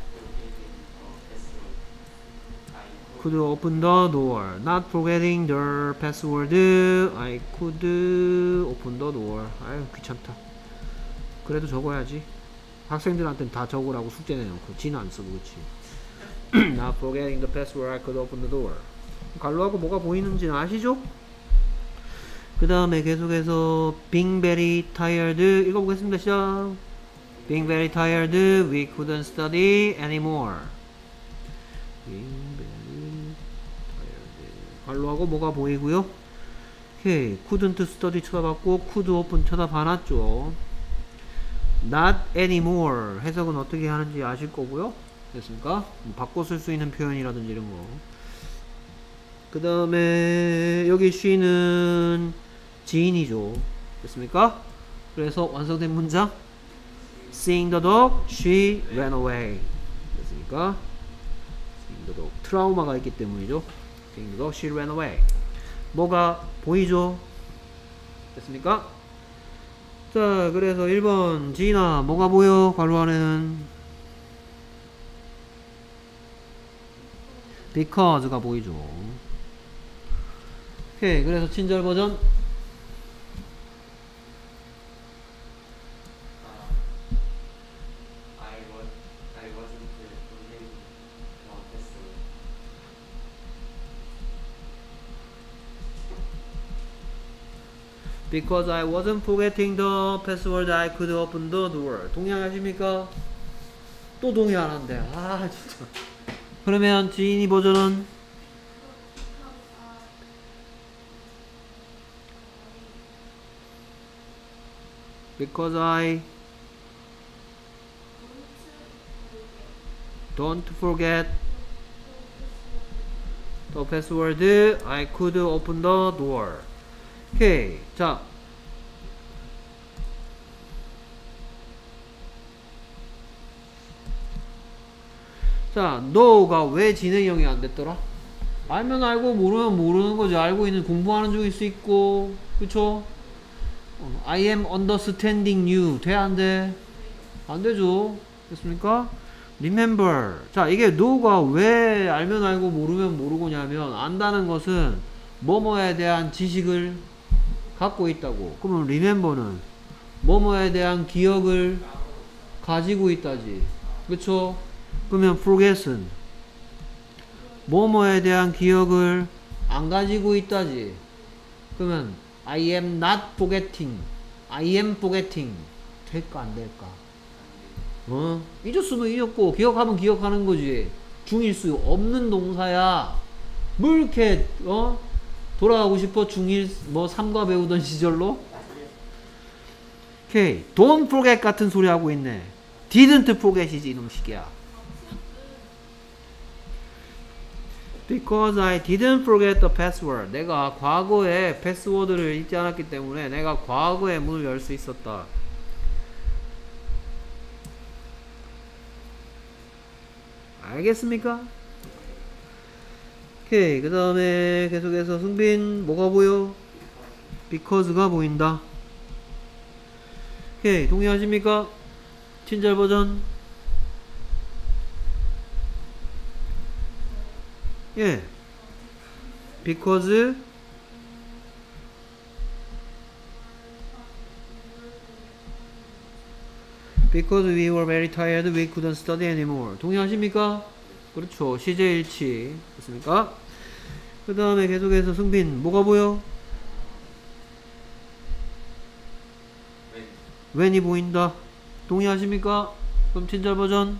Could open the door. Not forgetting the password. I could open the door. 아유 귀찮다. 그래도 적어야지. 학생들한테는 다 적으라고 숙제 내놓고 지는 안 쓰고, 그치? Not forgetting the password. I could open the door. 갈로하고 뭐가 보이는지는 아시죠? 그 다음에 계속해서 being very tired 읽어보겠습니다. 시작. Being very tired. We couldn't study anymore. Being very tired. 갈로하고 뭐가 보이고요? 오케이. couldn't study 쳐다봤고 could open 쳐다봐놨죠. not anymore 해석은 어떻게 하는지 아실 거고요. 됐습니까? 뭐 바꿔 쓸 수 있는 표현이라든지 이런 거. 그 다음에 여기 she는 지인이죠. 됐습니까? 그래서 완성된 문장 Seeing the dog, she ran away. 됐습니까? Seeing the dog. 트라우마가 있기 때문이죠. Seeing the dog, she ran away. 뭐가 보이죠? 됐습니까? 자, 그래서 일 번 지인아 뭐가 보여? 괄호 안에는 because가 보이죠. 오케이, 그래서 친절 버전 Because I wasn't forgetting the password, I could open the door. 동의하십니까? 또 동의 안 한대. 아 진짜. 그러면 지인이 버전은 Because I don't forget the password, I could open the door. 오케이, 자 자, 너가 왜 진행형이 안 됐더라? 알면 알고 모르면 모르는 거지. 알고 있는 공부하는 중일 수 있고, 그쵸? 어, I am understanding you. 돼? 안 돼? 안 되죠. 됐습니까? Remember. 자, 이게 너가 왜 알면 알고 모르면 모르고냐면, 안다는 것은 뭐뭐에 대한 지식을 갖고 있다고. 그러면 remember는 뭐뭐에 대한 기억을 가지고 있다지. 그쵸? 그러면 forget은 뭐뭐에 대한 기억을 안 가지고 있다지. 그러면 I am not forgetting, I am forgetting 될까 안 될까? 어? 잊었으면 잊었고 기억하면 기억하는 거지. 중일 수 없는 동사야. 뭘 이렇게 어? 돌아가고 싶어? 중일 뭐 삼과 배우던 시절로? 오케이. Don't forget 같은 소리 하고 있네. Didn't forget이지 이놈 시기야. Because I didn't forget the password. 내가 과거에 패스워드를 잊지 않았기 때문에 내가 과거에 문을 열 수 있었다. 알겠습니까? 오케이. 그 다음에 계속해서 승빈 뭐가 보여? Because가 보인다. 오케이. 동의하십니까? 친절 버전. 예. Because Because we were very tired, we couldn't study anymore. 동의하십니까? 그렇죠. 시제일치. 됐습니까? 그 다음에 계속해서 승빈 뭐가 보여? when이 보인다. 동의하십니까? 그럼 친절 버전.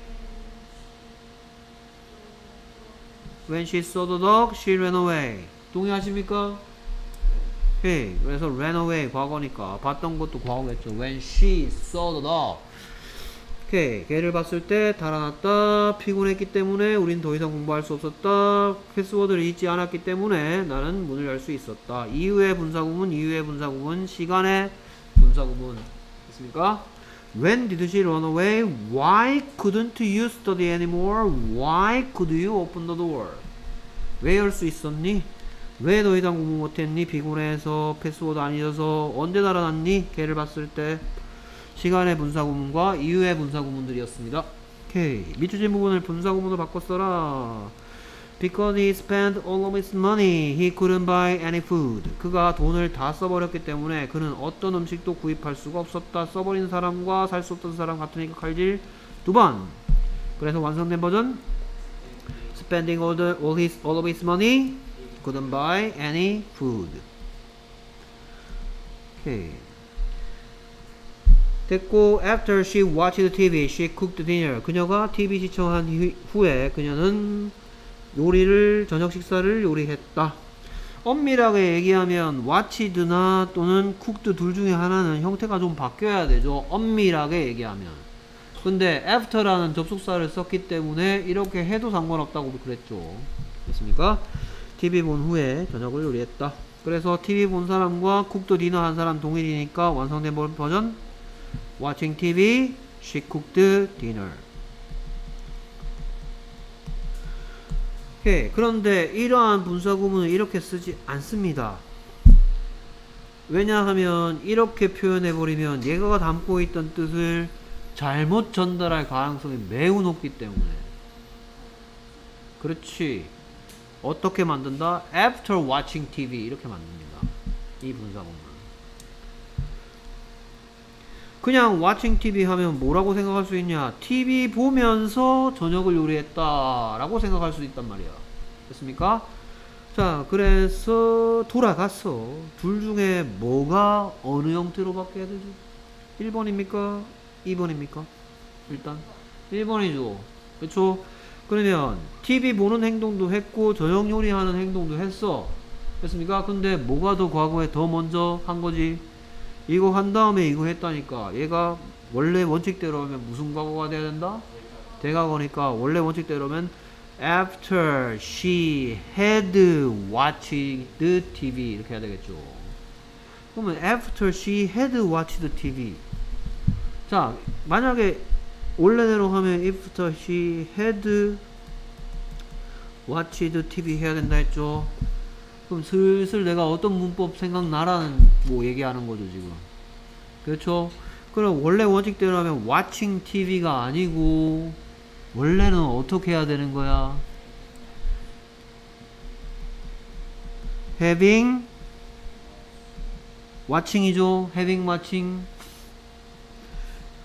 When she saw the dog, she ran away. 동의하십니까? 오케이. 그래서 ran away 과거니까 봤던 것도 과거겠죠. When she saw the dog. 오케이. 걔를 봤을 때 달아났다. 피곤했기 때문에 우린 더 이상 공부할 수 없었다. 패스워드를 잊지 않았기 때문에 나는 문을 열 수 있었다. 이후의 분사구문, 이후의 분사구문, 시간의 분사구문. 됐습니까? When did she run away? Why couldn't you study anymore? Why could you open the door? 왜 열 수 있었니? 왜 더 이상 공부 못했니? 피곤해서 패스워드 안 잊어서 언제 달아났니? 걔를 봤을 때 시간의 분사구문과 이후의 분사구문들이었습니다. 오케이. 밑줄진 부분을 분사구문으로 바꿔 써라. Because he spent all of his money, he couldn't buy any food. 그가 돈을 다 써버렸기 때문에 그는 어떤 음식도 구입할 수가 없었다. 써버린 사람과 살 수 없던 사람 같으니까 칼질 두 번. 그래서 완성된 버전. Spending all, the, all, his, all of his money, couldn't buy any food. 오케이. 됐고, after she watched 티비, she cooked dinner. 그녀가 티비 시청한 후에 그녀는 요리를, 저녁 식사를 요리했다. 엄밀하게 얘기하면 watched나 또는 cooked 둘 중에 하나는 형태가 좀 바뀌어야 되죠. 엄밀하게 얘기하면. 근데 after라는 접속사를 썼기 때문에 이렇게 해도 상관없다고 그랬죠. 됐습니까? 티비 본 후에 저녁을 요리했다. 그래서 티비 본 사람과 cooked dinner 한 사람 동일이니까 완성된 버전 watching 티비, she cooked dinner. 오케이. 그런데 이러한 분사구문을 이렇게 쓰지 않습니다. 왜냐하면 이렇게 표현해버리면 얘가 담고 있던 뜻을 잘못 전달할 가능성이 매우 높기 때문에. 그렇지. 어떻게 만든다? After watching 티비 이렇게 만듭니다. 이 분사구문. 그냥 watching 티비 하면 뭐라고 생각할 수 있냐? 티비 보면서 저녁을 요리했다 라고 생각할 수 있단 말이야. 됐습니까? 자, 그래서 돌아갔어. 둘 중에 뭐가 어느 형태로 바뀌어야 되죠? 일 번입니까? 이 번입니까? 일단 일 번이죠. 그쵸? 그러면 티비 보는 행동도 했고 저녁 요리하는 행동도 했어. 됐습니까? 근데 뭐가 더 과거에 더 먼저 한 거지? 이거 한 다음에 이거 했다니까. 얘가 원래 원칙대로면 무슨 과거가 돼야 된다? 대과거니까 원래 원칙대로면 after she had watched the 티비 이렇게 해야 되겠죠. 그러면 after she had watched 티비. 자, 만약에 원래대로 하면 after she had watched 티비 해야 된다 했죠. 그럼 슬슬 내가 어떤 문법 생각나라는 뭐 얘기하는 거죠 지금. 그렇죠? 그럼 원래 원칙대로 하면 watching 티비가 아니고 원래는 어떻게 해야 되는 거야? having watching이죠. having watching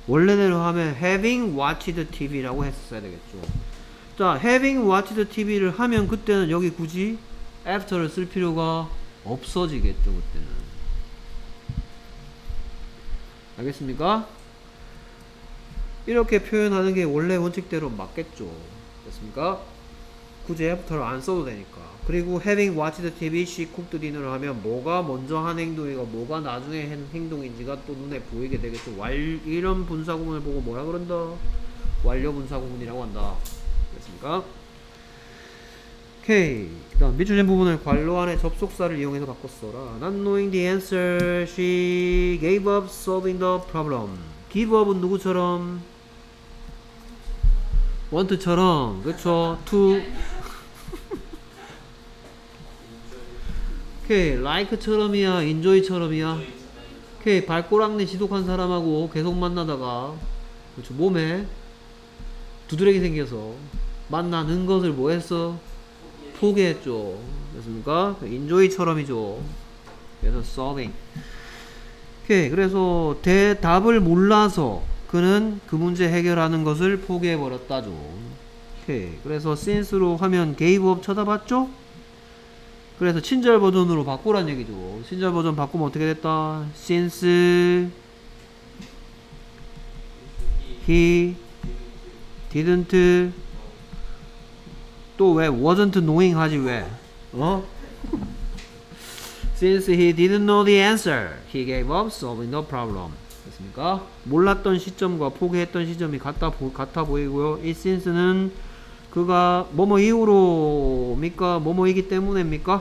원래대로 하면 having watched 티비라고 했었어야 되겠죠. 자, having watched 티비를 하면 그때는 여기 굳이 after를 쓸 필요가 없어지겠죠. 그때는. 알겠습니까? 이렇게 표현하는 게 원래 원칙대로 맞겠죠. 됐습니까? 굳이 after를 안 써도 되니까. 그리고 having watched 티비, she cooked dinner를 하면 뭐가 먼저 한 행동이고 뭐가 나중에 한 행동인지가 또 눈에 보이게 되겠죠. 완, 이런 분사구문을 보고 뭐라 그런다? 완료 분사구문이라고 한다. 됐습니까? 오케이. 그 다음 밑줄진 부분을 괄호 안에 접속사를 이용해서 바꿨어라. Not knowing the answer, she gave up solving the problem. give up은 누구처럼? want처럼. 그쵸? to. 오케이. like처럼이야? enjoy처럼이야? 오케이. 발꼬락내 지독한 사람하고 계속 만나다가 그렇죠. 몸에 두드러기 생겨서 만나는 것을 뭐 했어? 포기했죠. 됐습니까? enjoy처럼이죠. 그래서 solving. 오케이. 그래서 대답을 몰라서 그는 그 문제 해결하는 것을 포기해버렸다죠. 오케이. 그래서 since로 하면 gave up 쳐다봤죠? 그래서 친절 버전으로 바꾸란 얘기죠. 친절 버전 바꾸면 어떻게 됐다? since he didn't 또 왜 wasn't knowing 하지 왜? 어? Since he didn't know the answer, he gave up solving the problem. 됐습니까? 몰랐던 시점과 포기했던 시점이 같아, 보, 같아 보이고요. 이 since는 그가 뭐뭐 이후로입니까? 뭐뭐이기 때문에입니까?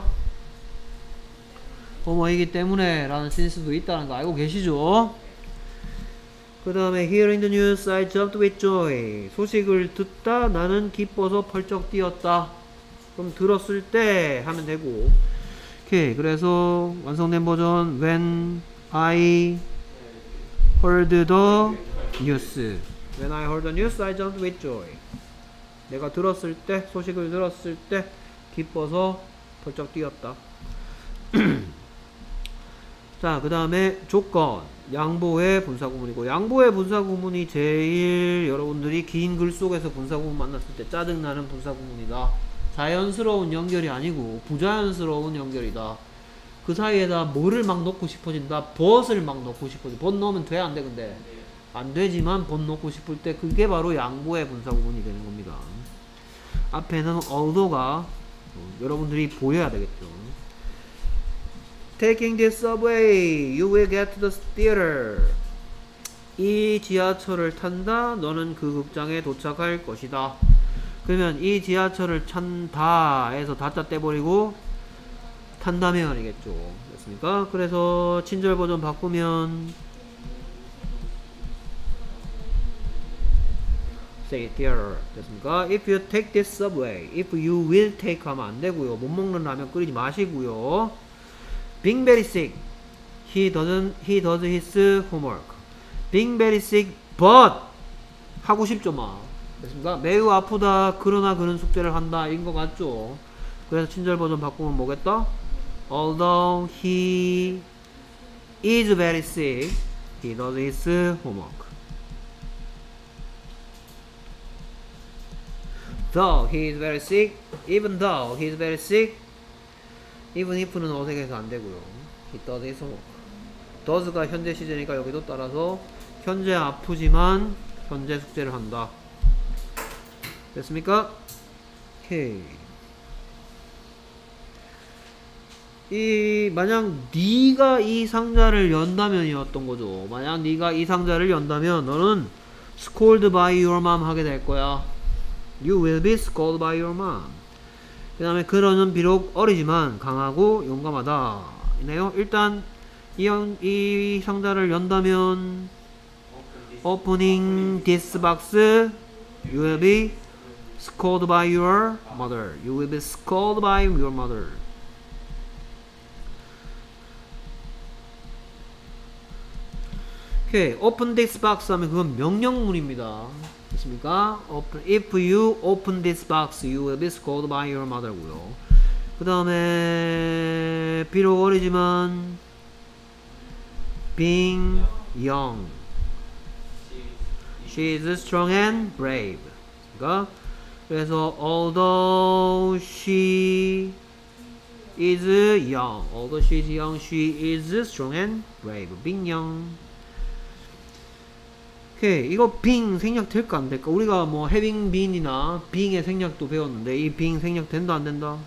뭐뭐이기 때문에 라는 since도 있다는 거 알고 계시죠? 그 다음에 hearing the news, I jumped with joy. 소식을 듣다 나는 기뻐서 펄쩍 뛰었다. 그럼 들었을 때 하면 되고. 오케이. 그래서 완성된 버전 when I heard the news. When I heard the news, I jumped with joy. 내가 들었을 때, 소식을 들었을 때 기뻐서 펄쩍 뛰었다. 자, 그 다음에 조건. 양보의 분사구문이고, 양보의 분사구문이 제일 여러분들이 긴 글 속에서 분사구문 만났을 때 짜증나는 분사구문이다. 자연스러운 연결이 아니고 부자연스러운 연결이다. 그 사이에다 뭐를 막 넣고 싶어진다. but을 막 넣고 싶어져. but 넣으면 돼? 안 돼? 근데 안 되지만 but 넣고 싶을 때 그게 바로 양보의 분사구문이 되는 겁니다. 앞에는 although가 여러분들이 보여야 되겠죠. Taking this subway, you will get to the theater. 이 지하철을 탄다. 너는 그 극장에 도착할 것이다. 그러면 이 지하철을 탄다에서 다짜 떼버리고 탄다면이겠죠. 됐습니까? 그래서 친절 버전 바꾸면 say theater. 됐습니까? If you take this subway, if you will take 하면 안 되고요. 못 먹는 라면 끓이지 마시고요. Being very sick. He doesn't, he does his homework. Being very sick, but 하고 싶죠, 막. 됐습니까? 매우 아프다. 그러나 그는 숙제를 한다. 인거 같죠? 그래서 친절 버전 바꾸면 뭐겠다? Although he is very sick, he does his homework. Though he is very sick, even though he is very sick, even if는 어색해서 안 되고요. He does his homework. does가 현재 시제니까 여기도 따라서 현재 아프지만 현재 숙제를 한다. 됐습니까? 오케이. 이 만약 네가 이 상자를 연다면이었던 거죠. 만약 네가 이 상자를 연다면 너는 scolded by your mom 하게 될 거야. You will be scolded by your mom. 그 다음에 그러는 비록 어리지만 강하고 용감하다. 이네요. 일단 이, 이 상자를 연다면 opening this box, you will be scolded by your mother. You will be scolded by your mother. 오케이. open this box 하면 그건 명령문입니다. 됐습니까? Open, if you open this box, you will be scolded by your mother 고요. 그 다음에 비록 어리지만 being young, She is strong and brave. 그러니까 그래서 although she is young, although she is young, she is strong and brave. being young. 오케이, 이거 being 생략 될까 안 될까? 우리가 뭐 having been이나 being의 생략도 배웠는데 이 being 생략 된다 안 된다?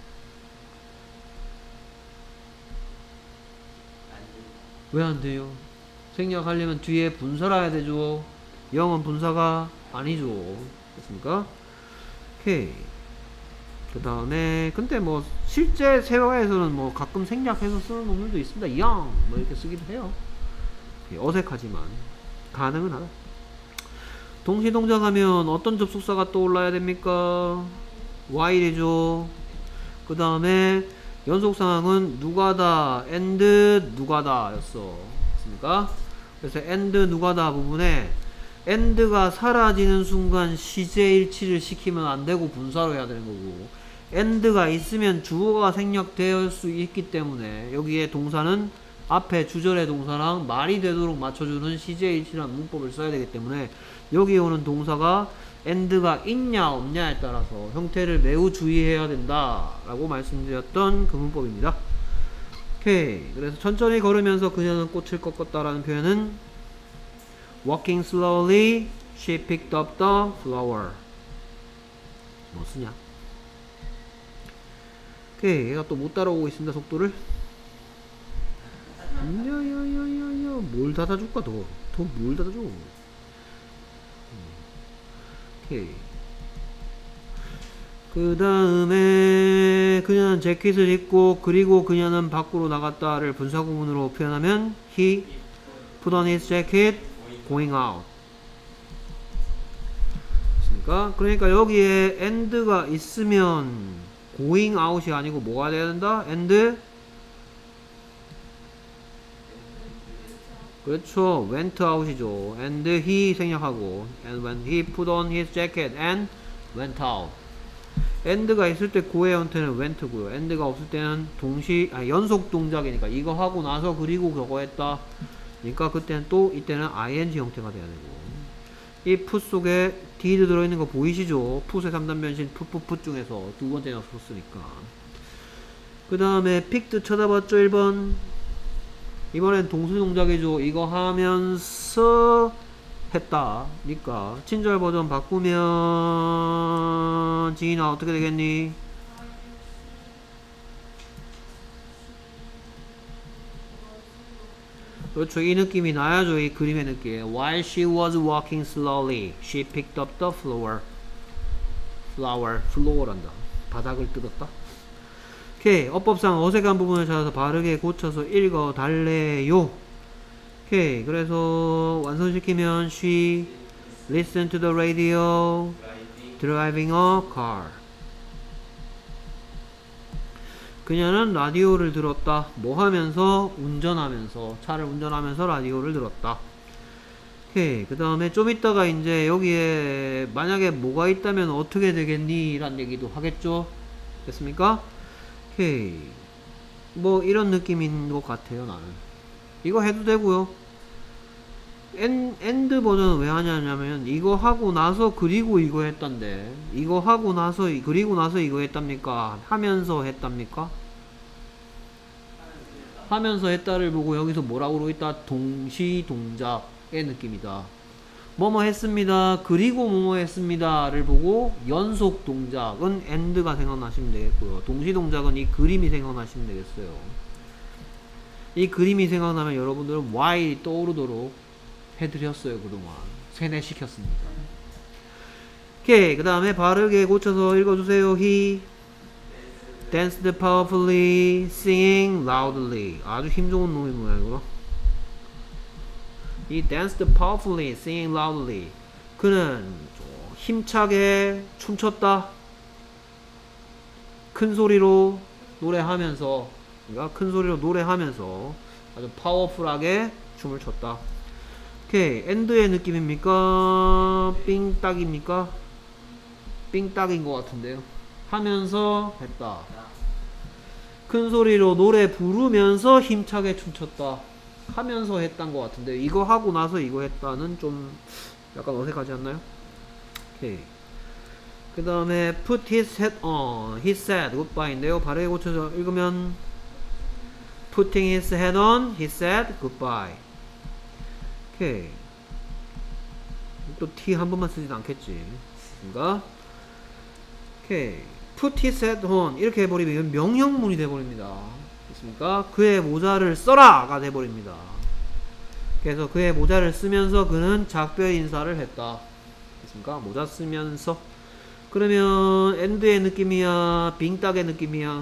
왜 안 돼요? 생략하려면 뒤에 분사라 해야 되죠. 영은 분사가 아니죠. 됐습니까? 오케이. 그 다음에 근데 뭐 실제 세화에서는 뭐 가끔 생략해서 쓰는 놈들도 있습니다. young 뭐 이렇게 쓰기도 해요. 어색하지만 가능은 하다. 동시동작 하면 어떤 접속사가 떠올라야 됩니까? while이죠. 그 다음에 연속상황은 누가다 and 누가다 였어. 됐습니까? 그래서 and 누가다 부분에 and가 사라지는 순간 시제일치를 시키면 안 되고 분사로 해야 되는 거고, and가 있으면 주어가 생략될 수 있기 때문에 여기에 동사는 앞에 주절의 동사랑 말이 되도록 맞춰주는 시제일치라는 문법을 써야 되기 때문에 여기 오는 동사가 and가 있냐 없냐에 따라서 형태를 매우 주의해야 된다 라고 말씀드렸던 그 문법입니다. 오케이. 그래서 천천히 걸으면서 그녀는 꽃을 꺾었다 라는 표현은 walking slowly she picked up the flower. 뭐 쓰냐? 오케이. 얘가 또 못 따라오고 있습니다. 속도를. 야야야야야 뭘 닫아줄까 더? 더 뭘 닫아줘? 오케이. 그 다음에 그녀는 재킷을 입고 그리고 그녀는 밖으로 나갔다를 분사구문으로 표현하면 he put on his jacket going out. 그러니까 그러니까 여기에 and가 있으면 going out이 아니고 뭐가 돼야 된다? and 그렇죠. went out이죠. and he 생략하고 and when he put on his jacket and went out. and가 있을 때 고의 형태는 went고요. and가 없을 때는 동시 아니 연속 동작이니까 이거 하고 나서 그리고 그거 했다. 그러니까 그때는 또 이때는 ing 형태가 돼야 되고. 이 put 속에 did 들어있는 거 보이시죠? put의 삼 단 변신 put put put 중에서 두 번째 넣었으니까. 그 다음에 picked 쳐다봤죠. 일 번. 이번엔 동수 동작이죠. 이거 하면서 했다. 니까 친절 버전 바꾸면 지인아 어떻게 되겠니? 그렇죠. 이 느낌이 나야죠. 이 그림의 느낌. While she was walking slowly, she picked up the flower. flower, floor란다. 바닥을 뜯었다. 오케이. 어법상 어색한 부분을 찾아서 바르게 고쳐서 읽어 달래요. 오케이. 그래서 완성시키면 she listened to the radio driving a car. 그녀는 라디오를 들었다. 뭐 하면서? 운전하면서. 차를 운전하면서 라디오를 들었다. 오케이. 그 다음에 좀 이따가 이제 여기에 만약에 뭐가 있다면 어떻게 되겠니? 라는 얘기도 하겠죠. 됐습니까? 오케이. 뭐 이런 느낌인 것 같아요. 나는 이거 해도 되고요. 엔, 엔드 버전은 왜 하냐면 이거 하고 나서 그리고 이거 했단데 이거 하고 나서 그리고 나서 이거 했답니까? 하면서 했답니까? 하면서 했다를 보고 여기서 뭐라고 그러고 있다? 동시 동작의 느낌이다. 뭐뭐 했습니다. 그리고 뭐뭐 했습니다를 보고 연속 동작은 and가 생각나시면 되겠고요. 동시 동작은 이 그림이 생각나시면 되겠어요. 이 그림이 생각나면 여러분들은 why 떠오르도록 해드렸어요. 그동안 세뇌시켰습니다. 오케이. 그 다음에 바르게 고쳐서 읽어주세요. He danced powerfully, singing loudly. 아주 힘좋은 놈이 뭐야 이거. He danced powerfully, singing loudly. 그는 힘차게 춤췄다. 큰 소리로 노래하면서, 그러니까 큰 소리로 노래하면서 아주 파워풀하게 춤을 췄다. 오케이. 엔드의 느낌입니까? 삥딱입니까? 삥딱인 것 같은데요. 하면서 했다. 큰 소리로 노래 부르면서 힘차게 춤췄다. 하면서 했단 것 같은데 이거 하고 나서 이거 했다는 좀 약간 어색하지 않나요? 오케이. 그 다음에 put his hat on. he said goodbye인데요. 발음에 고쳐서 읽으면 putting his hat on, he said goodbye. 오케이. 또 t 한 번만 쓰진 않겠지. 그러니까 오케이. put his hat on 이렇게 해버리면 명령문이 돼버립니다. 됐습니까? 그의 모자를 써라가 돼버립니다. 그래서 그의 모자를 쓰면서 그는 작별 인사를 했다. 됐습니까? 모자 쓰면서. 그러면 end의 느낌이야, 빙딱의 느낌이야?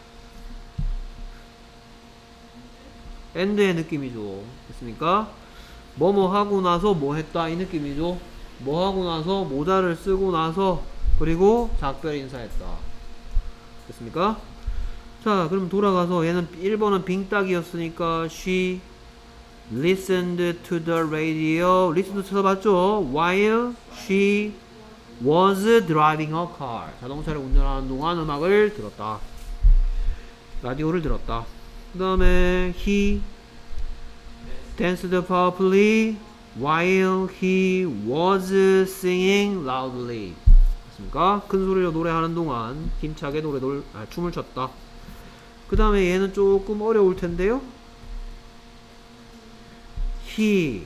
end의 느낌이죠. 됐습니까? 뭐뭐 하고 나서 뭐 했다 이 느낌이죠. 뭐 하고 나서 모자를 쓰고 나서 그리고 작별 인사했다. 됐습니까? 자, 그럼 돌아가서 얘는 일 번은 빙딱이었으니까 she listened to the radio. listen 쳐봤죠? while she was driving a car. 자동차를 운전하는 동안 음악을 들었다. 라디오를 들었다. 그 다음에 he danced powerfully while he was singing loudly. 맞습니까? 큰 소리로 노래하는 동안 힘차게 노래 놀, 아, 춤을 췄다. 그 다음에 얘는 조금 어려울 텐데요. he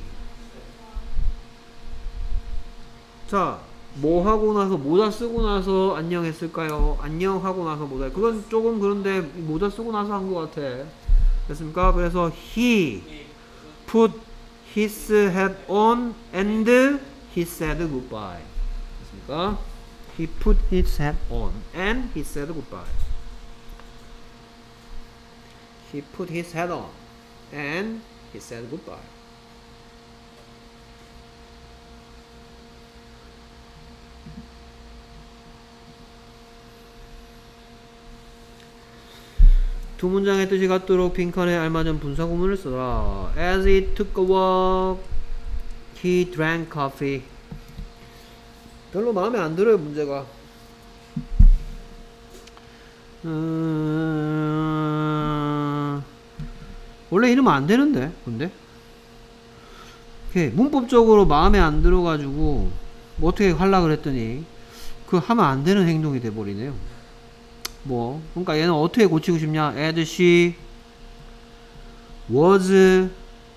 자, 뭐 하고 나서 모자 쓰고 나서 안녕 했을까요? 안녕 하고 나서 모자. 그건 조금 그런데 모자 쓰고 나서 한 것 같아. 됐습니까? 그래서 he put his hat on and he said goodbye. 됐습니까? He put his hat on and he said goodbye. He put his hat on and he said goodbye. 두 문장의 뜻이 같도록 빈칸에 알맞은 분사 구문을 써라. As he took a walk, he drank coffee. 별로 마음에 안 들어요, 문제가. 음... 원래 이러면 안 되는데, 근데. 오케이. 문법적으로 마음에 안 들어가지고, 뭐 어떻게 하려고 그랬더니, 그 하면 안 되는 행동이 돼버리네요. 뭐, 그러니까 얘는 어떻게 고치고 싶냐? As she was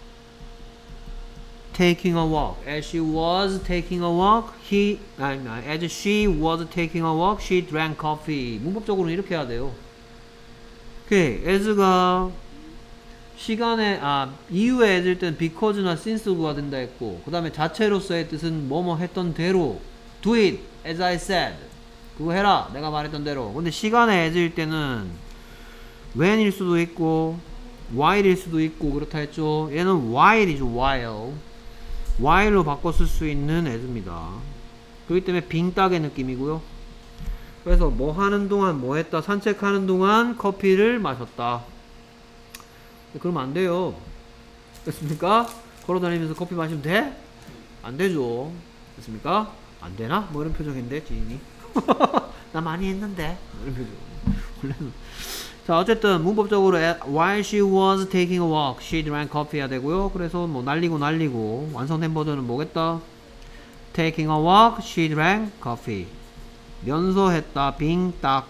taking a walk. As she was taking a walk, he, 아니, 아니, as she was taking a walk, she drank coffee. 문법적으로는 이렇게 해야 돼요. 오케이. as가 시간에, 아, 이유에 as일 때는 because나 since가 된다 했고, 그 다음에 자체로서의 뜻은 뭐뭐 했던 대로, do it as I said. 그거 해라. 내가 말했던 대로. 근데 시간에 as일 때는 when일 수도 있고, while일 수도 있고, 그렇다 했죠. 얘는 while이죠, while. while로 바꿔 쓸 수 있는 as입니다. 그렇기 때문에 빙딱의 느낌이고요. 그래서 뭐 하는 동안 뭐 했다? 산책하는 동안 커피를 마셨다. 그러면 안 돼요. 됐습니까? 걸어다니면서 커피 마시면 돼? 안 되죠. 됐습니까? 안 되나? 뭐 이런 표정인데, 지인이. 나 많이 했는데. 뭐 이런 표정. 원래는. 자, 어쨌든 문법적으로 while she was taking a walk, she drank coffee야 되고요. 그래서 뭐 날리고 날리고 완성된 버전은 뭐겠다? taking a walk, she drank coffee. 면서했다, 빙딱.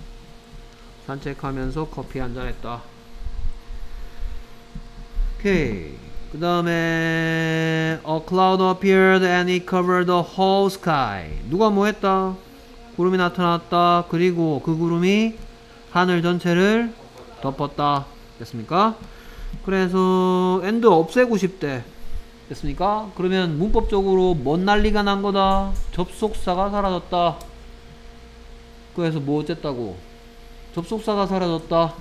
산책하면서 커피 한잔 했다. 오케이. 그 다음에 a cloud appeared and it covered the whole sky. 누가 뭐 했다? 구름이 나타났다. 그리고 그 구름이 하늘 전체를 덮었다. 됐습니까? 그래서 and 없애고 싶대. 됐습니까? 그러면 문법적으로 뭔 난리가 난 거다? 접속사가 사라졌다. 그래서 뭐 어쨌다고? 접속사가 사라졌다.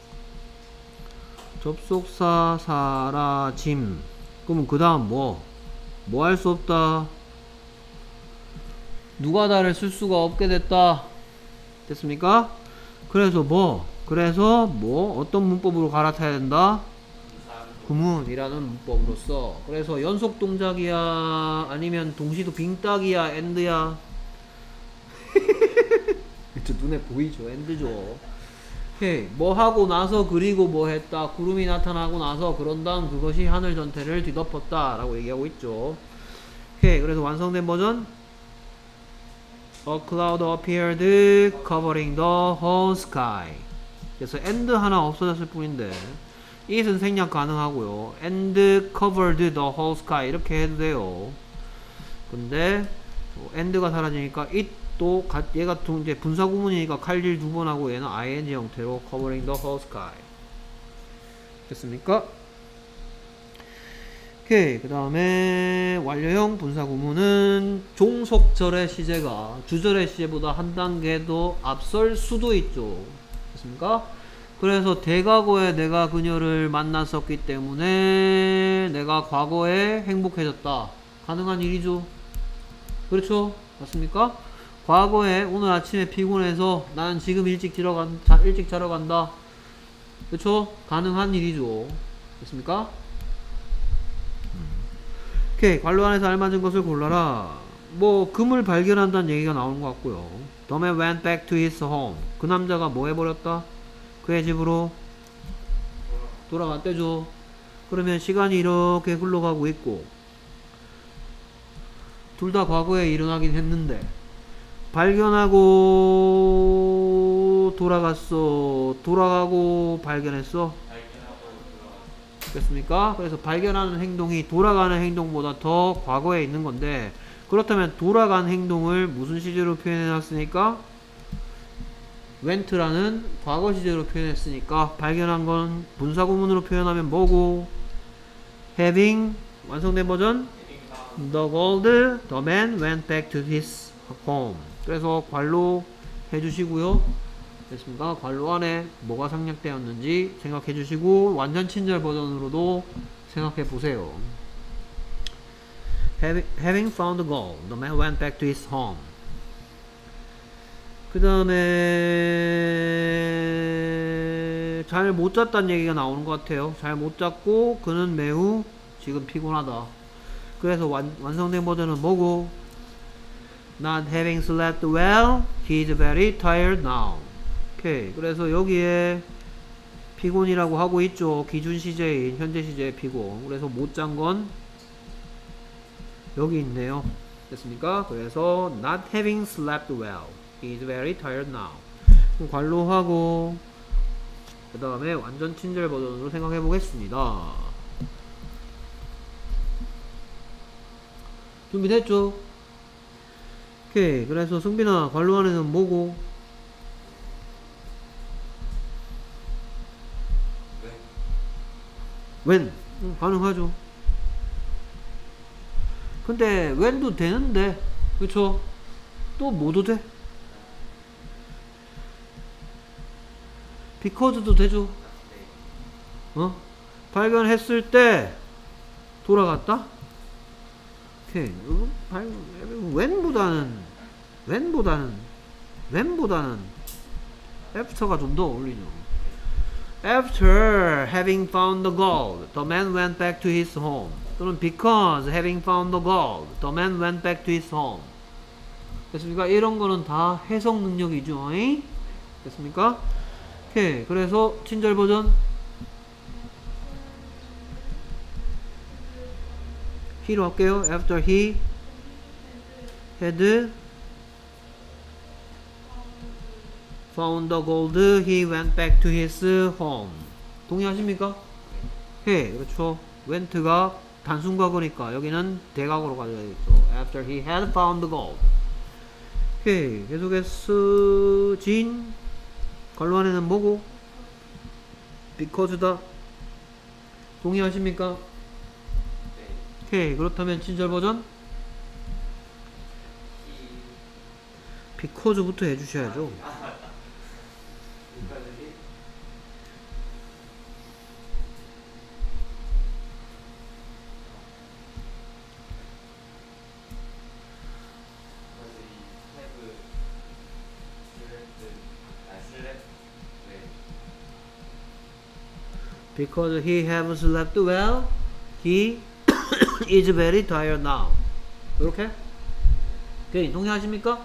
접속사 사라짐. 그러면 그 다음 뭐? 뭐 할 수 없다? 누가 다를 쓸 수가 없게 됐다. 됐습니까? 그래서 뭐? 그래서 뭐? 어떤 문법으로 갈아타야 된다? 구문이라는 문법으로서. 그래서 연속 동작이야? 아니면 동시도 빙딱이야? 엔드야? 저 눈에 보이죠? 엔드죠? 오케이. 뭐 하고 나서 그리고 뭐 했다? 구름이 나타나고 나서 그런 다음 그것이 하늘 전체를 뒤덮었다 라고 얘기하고 있죠. 오케이. 그래서 완성된 버전 A cloud appeared covering the whole sky. 그래서 and 하나 없어졌을 뿐인데 it은 생략 가능하고요. and covered the whole sky 이렇게 해도 돼요. 근데 and가 사라지니까 it도 얘가 이제 분사 구문이니까 칼질 두 번 하고 얘는 ing 형태로 covering the whole sky. 됐습니까? 오케이. 그 다음에 완료형 분사 구문은 종속절의 시제가 주절의 시제보다 한 단계 더 앞설 수도 있죠. 됐습니까? 그래서 대과거에 내가 그녀를 만났었기 때문에 내가 과거에 행복해졌다. 가능한 일이죠. 그렇죠? 맞습니까? 과거에 오늘 아침에 피곤해서 나는 지금 일찍 자러, 간, 자, 일찍 자러 간다. 그렇죠? 가능한 일이죠. 됐습니까? 오케이. 관로 안에서 알맞은 것을 골라라. 뭐 금을 발견한다는 얘기가 나오는 것 같고요. The man went back to his home. 그 남자가 뭐 해버렸다? 그의 집으로 돌아갔대죠. 그러면 시간이 이렇게 흘러가고 있고 둘 다 과거에 일어나긴 했는데 발견하고 돌아갔어. 돌아가고 발견했어. 됐습니까? 그래서 발견하는 행동이 돌아가는 행동보다 더 과거에 있는 건데 그렇다면 돌아간 행동을 무슨 시제로 표현해 놨으니까 went라는 과거 시제로 표현했으니까 발견한 건 분사 구문으로 표현하면 뭐고 having 완성된 버전 the gold the man went back to his home. 그래서 관로 해주시고요. 됐습니까? 관로 안에 뭐가 생략되었는지 생각해 주시고 완전 친절 버전으로도 생각해 보세요. Having found the gold, the man went back to his home. 그 다음에 잘 못 잤다는 얘기가 나오는 것 같아요. 잘 못 잤고 그는 매우 지금 피곤하다. 그래서 완, 완성된 버전은 뭐고? Not having slept well, he is very tired now. 오케이. 그래서 여기에 피곤이라고 하고 있죠. 기준 시제인 현재 시제의 피곤. 그래서 못 잔 건 여기 있네요. 됐습니까? 그래서 not having slept well, he is very tired now. 그럼 관로하고 그 다음에 완전 친절 버전으로 생각해 보겠습니다. 준비됐죠? 오케이. 그래서 승빈아 관로 안에는 뭐고? when 응, 가능하죠. 근데 when도 되는데 그쵸? 또 뭐도 돼? because도 되죠. 어? 발견했을 때 돌아갔다? 오케이. when보다는 when보다는 when보다는 after가 좀 더 어울리죠. After having found the gold, the man went back to his home. 또는 because having found the gold, the man went back to his home. 됐습니까? 이런 거는 다 해석 능력이죠. 에이? 됐습니까? 오케이. 그래서 친절 버전 he로 할게요. After he had found the gold, he went back to his home. 동의하십니까? 해. 그렇죠. went가 단순 과거니까 여기는 대과거로 가져야겠죠. After he had found the gold. 오케이. 계속해서 진 관로 안에는 뭐고? because다. 동의하십니까? 오케이. 그렇다면 친절 버전 because부터 해주셔야죠. Because he have slept well, he is very tired now. 이렇게? 오케이. 동의하십니까?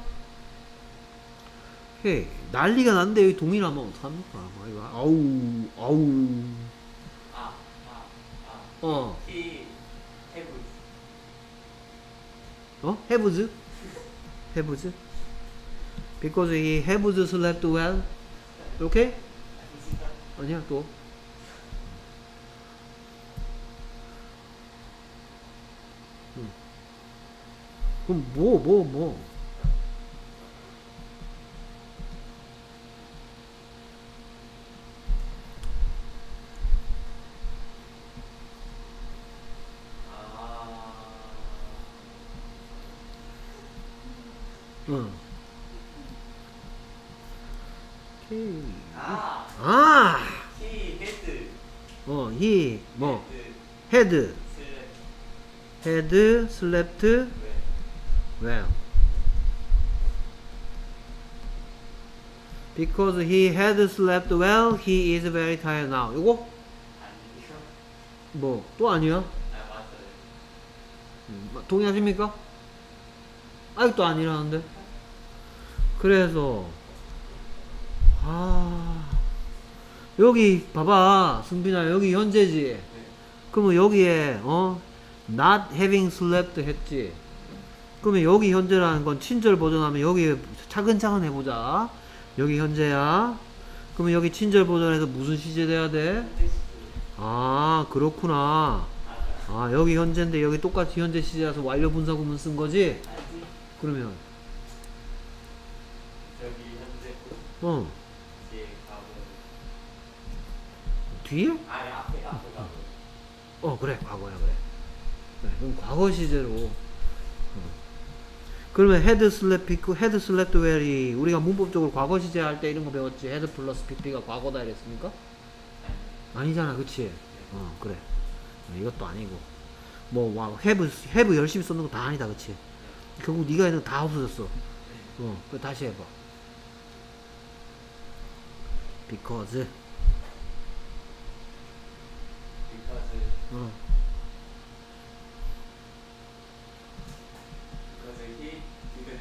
오케이. 난리가 난데 여기 동의라면 어떡합니까? 아우, 아우. 아, 아, 아. 어. He have 어? haves? haves? because he haves slept well. 이렇게? 아니야 또. 음. 그럼 뭐 뭐 뭐? 응. 오케이. 아, 아, he had 어, he 뭐 had had slept had slept well. well. Because he had slept well, he is very tired now. 이거 아니요. 뭐 또 아니야? 아, 맞아요. 음, 동의하십니까? 아직도 아니라는데. 그래서 아 여기 봐봐 승빈아 여기 현재지. 네. 그러면 여기에 어 not having slept 했지. 그러면 여기 현재라는 건 친절 버전하면 여기 차근차근 해보자. 여기 현재야. 그러면 여기 친절 버전에서 무슨 시제 돼야 돼? 현재 시제. 아 그렇구나. 아 여기 현재인데 여기 똑같이 현재 시제라서 완료 분사 구문 쓴 거지? 아니, 그러면 저기 현재 어 뒤에 가고. 뒤에? 아니, 앞에 앞에 가고. 어 그래 과거야 그래. 네, 그럼 과거 시제로. 어. 그러면 had slept, had slept well이 우리가 문법적으로 과거 시제 할 때 이런 거 배웠지. had 플러스 pp가 과거다 이랬습니까? 아니잖아 그치? 어 그래. 어, 이것도 아니고 뭐 와, have, have 열심히 썼는 거 다 아니다 그치? 결국 네가 했는 거 다 없어졌어. 어, 그 다시 해봐. because because 어, because he didn't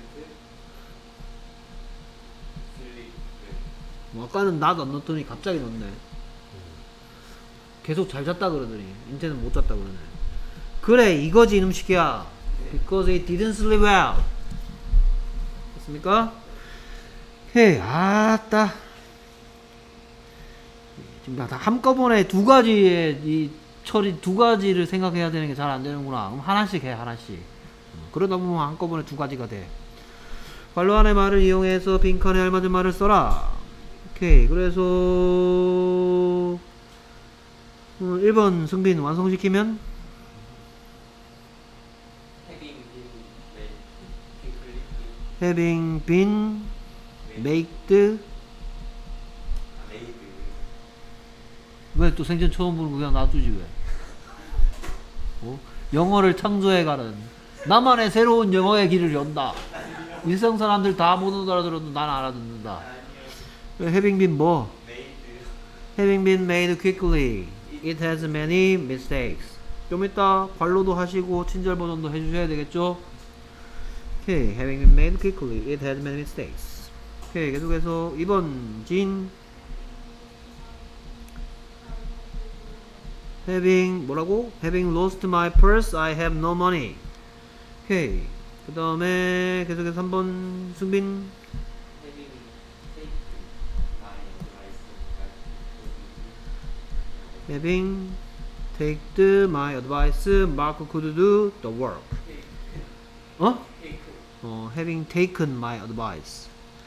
sleep well. 뭐 아까는 나도 안 넣었더니 갑자기 넣네. 계속 잘 잤다 그러더니 이제는 못 잤다 그러네. 그래 이거지 이놈식이야. because he didn't sleep well. 됐습니까? 오케이 아따 지금 다 한꺼번에 두 가지의 이 처리 두 가지를 생각해야 되는 게 잘 안 되는구나. 그럼 하나씩 해 하나씩. 어, 그러다 보면 한꺼번에 두 가지가 돼. 관로 안의 말을 이용해서 빈칸에 알맞은 말을 써라. 오케이 그래서 어, 일 번 승빈 완성시키면 having been made quickly having been made made 왜 또 생전 처음 보는 거 그냥 놔두지 왜? 어? 영어를 창조해가는 나만의 새로운 영어의 길을 연다. 일상 사람들 다 못 알아들어도 난 알아듣는다. 아니요. having been 뭐? made having been made quickly it has many mistakes. 좀 이따 관로도 하시고 친절 버전도 해주셔야 되겠죠? 오케이 having been made quickly it has many mistakes. 오케이 계속해서 이 번 진 having 뭐라고? having lost my purse I have no money. 오케이 그 다음에 계속해서 삼 번 승빈 having taken my advice having taked my advice Mark could do the work. 어? take 어 having taken my advice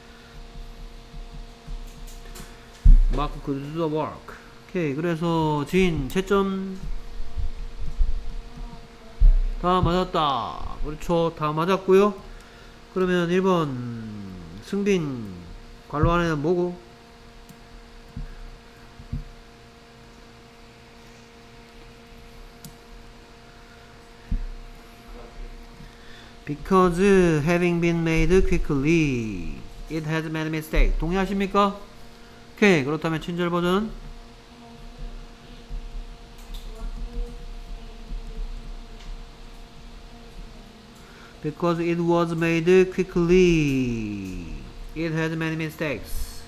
Mark could do the work. 오케이 그래서 진 채점 다 맞았다. 그렇죠 다 맞았고요. 그러면 일 번 승빈 관로 안에는 뭐고? because having been made quickly it has made mistake. 동의하십니까? 오케이 그렇다면 친절 버전 because it was made quickly it has many mistakes.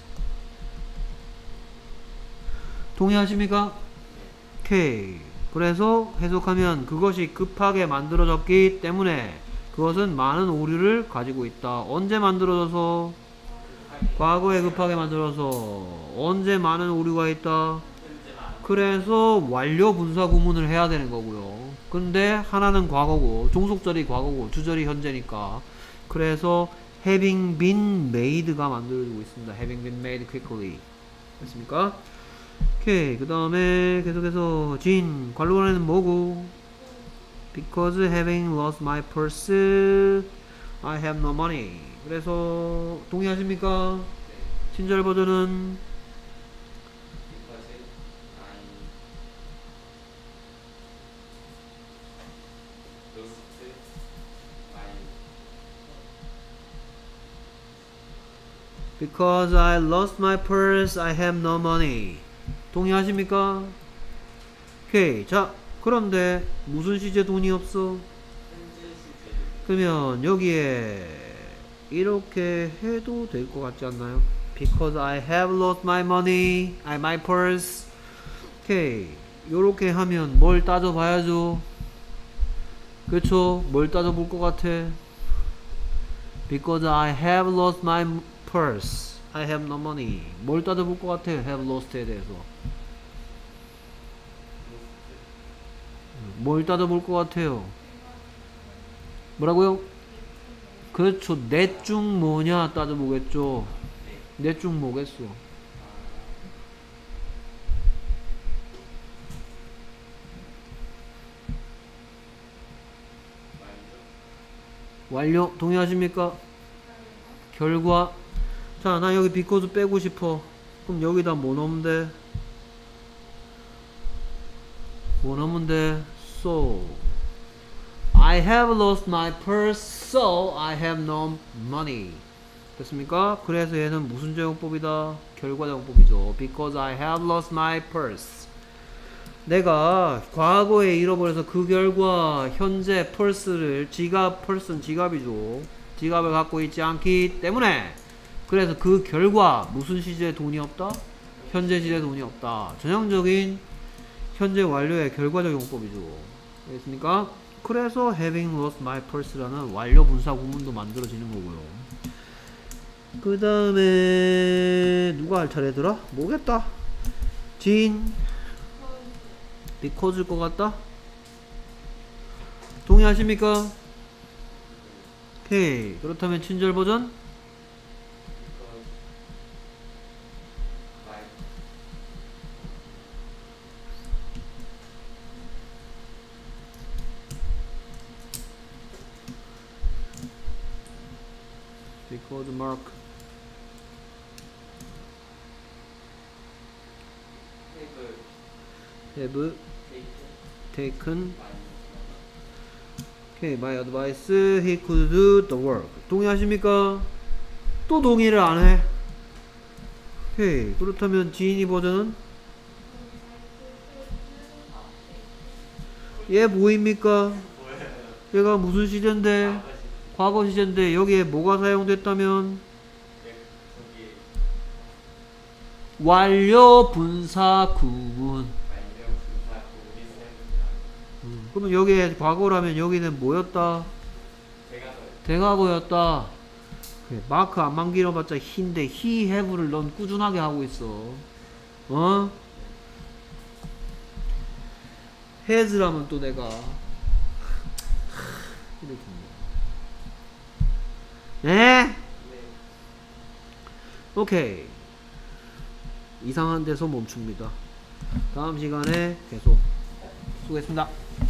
동의하십니까? 오케이 그래서 해석하면 그것이 급하게 만들어졌기 때문에 그것은 많은 오류를 가지고 있다. 언제 만들어져서? 과거에 급하게 만들어서. 언제 많은 오류가 있다? 그래서 완료 분사 구문을 해야 되는 거고요. 근데 하나는 과거고, 종속절이 과거고, 주절이 현재니까. 그래서 having been made가 만들어지고 있습니다. having been made quickly. 됐습니까? 오케이. 그 다음에 계속해서 진 관로관에는 뭐고? Because having lost my purse, I have no money. 그래서 동의하십니까? 친절 버전은 Because I lost my purse, I have no money. 동의하십니까? 오케이. 자, 그런데 무슨 시제 돈이 없어? 그러면 여기에 이렇게 해도 될 것 같지 않나요? Because I have lost my money, I my purse. 오케이. 요렇게 하면 뭘 따져봐야죠? 그쵸? 뭘 따져볼 것 같아? Because I have lost my purse, I have no money. 뭘 따져볼 것 같아? have lost에 대해서 뭘 따져볼 것 같아요? 뭐라고요? 그렇죠. 넷 중 뭐냐 따져보겠죠. 넷 중 뭐겠어? 완료. 동의하십니까? 결과. 자, 나 여기 because 빼고 싶어. 그럼 여기다 뭐 넣으면 돼? 뭐 넣으면 돼? So I have lost my purse, so I have no money. 됐습니까? 그래서 얘는 무슨 제공법이다? 결과 제공법이죠. Because I have lost my purse. 내가 과거에 잃어버려서 그 결과 현재 펄스를 지갑, 펄스는 지갑이죠. 지갑을 갖고 있지 않기 때문에 그래서 그 결과 무슨 시제에 돈이 없다? 현재 시제에 돈이 없다. 전형적인 현재 완료의 결과적 용법이죠. 알겠습니까? 그래서 having lost my purse라는 완료 분사 구문도 만들어지는 거고요. 그 다음에 누가 할 차례더라? 뭐겠다? 진 because일 것 같다? 동의하십니까? 오케이. 그렇다면 친절 버전? because mark have taken okay, my advice, he could do the work. 동의하십니까? 또 동의를 안 해. 오케이. 그렇다면 지인이 버전은? 얘 뭐입니까? 얘가 무슨 시제인데? 과거 시제인데 여기에 뭐가 사용됐다면? 완료 분사 구문. 음, 그러면 여기에 과거라면 여기는 뭐였다? 대과거였다. 그래, 마크 안 만들어봤자 히인데 he have를 넌 꾸준하게 하고 있어. 어? has라면 또 내가 이렇게 네? 오케이. 이상한 데서 멈춥니다. 다음 시간에 계속 수고했습니다.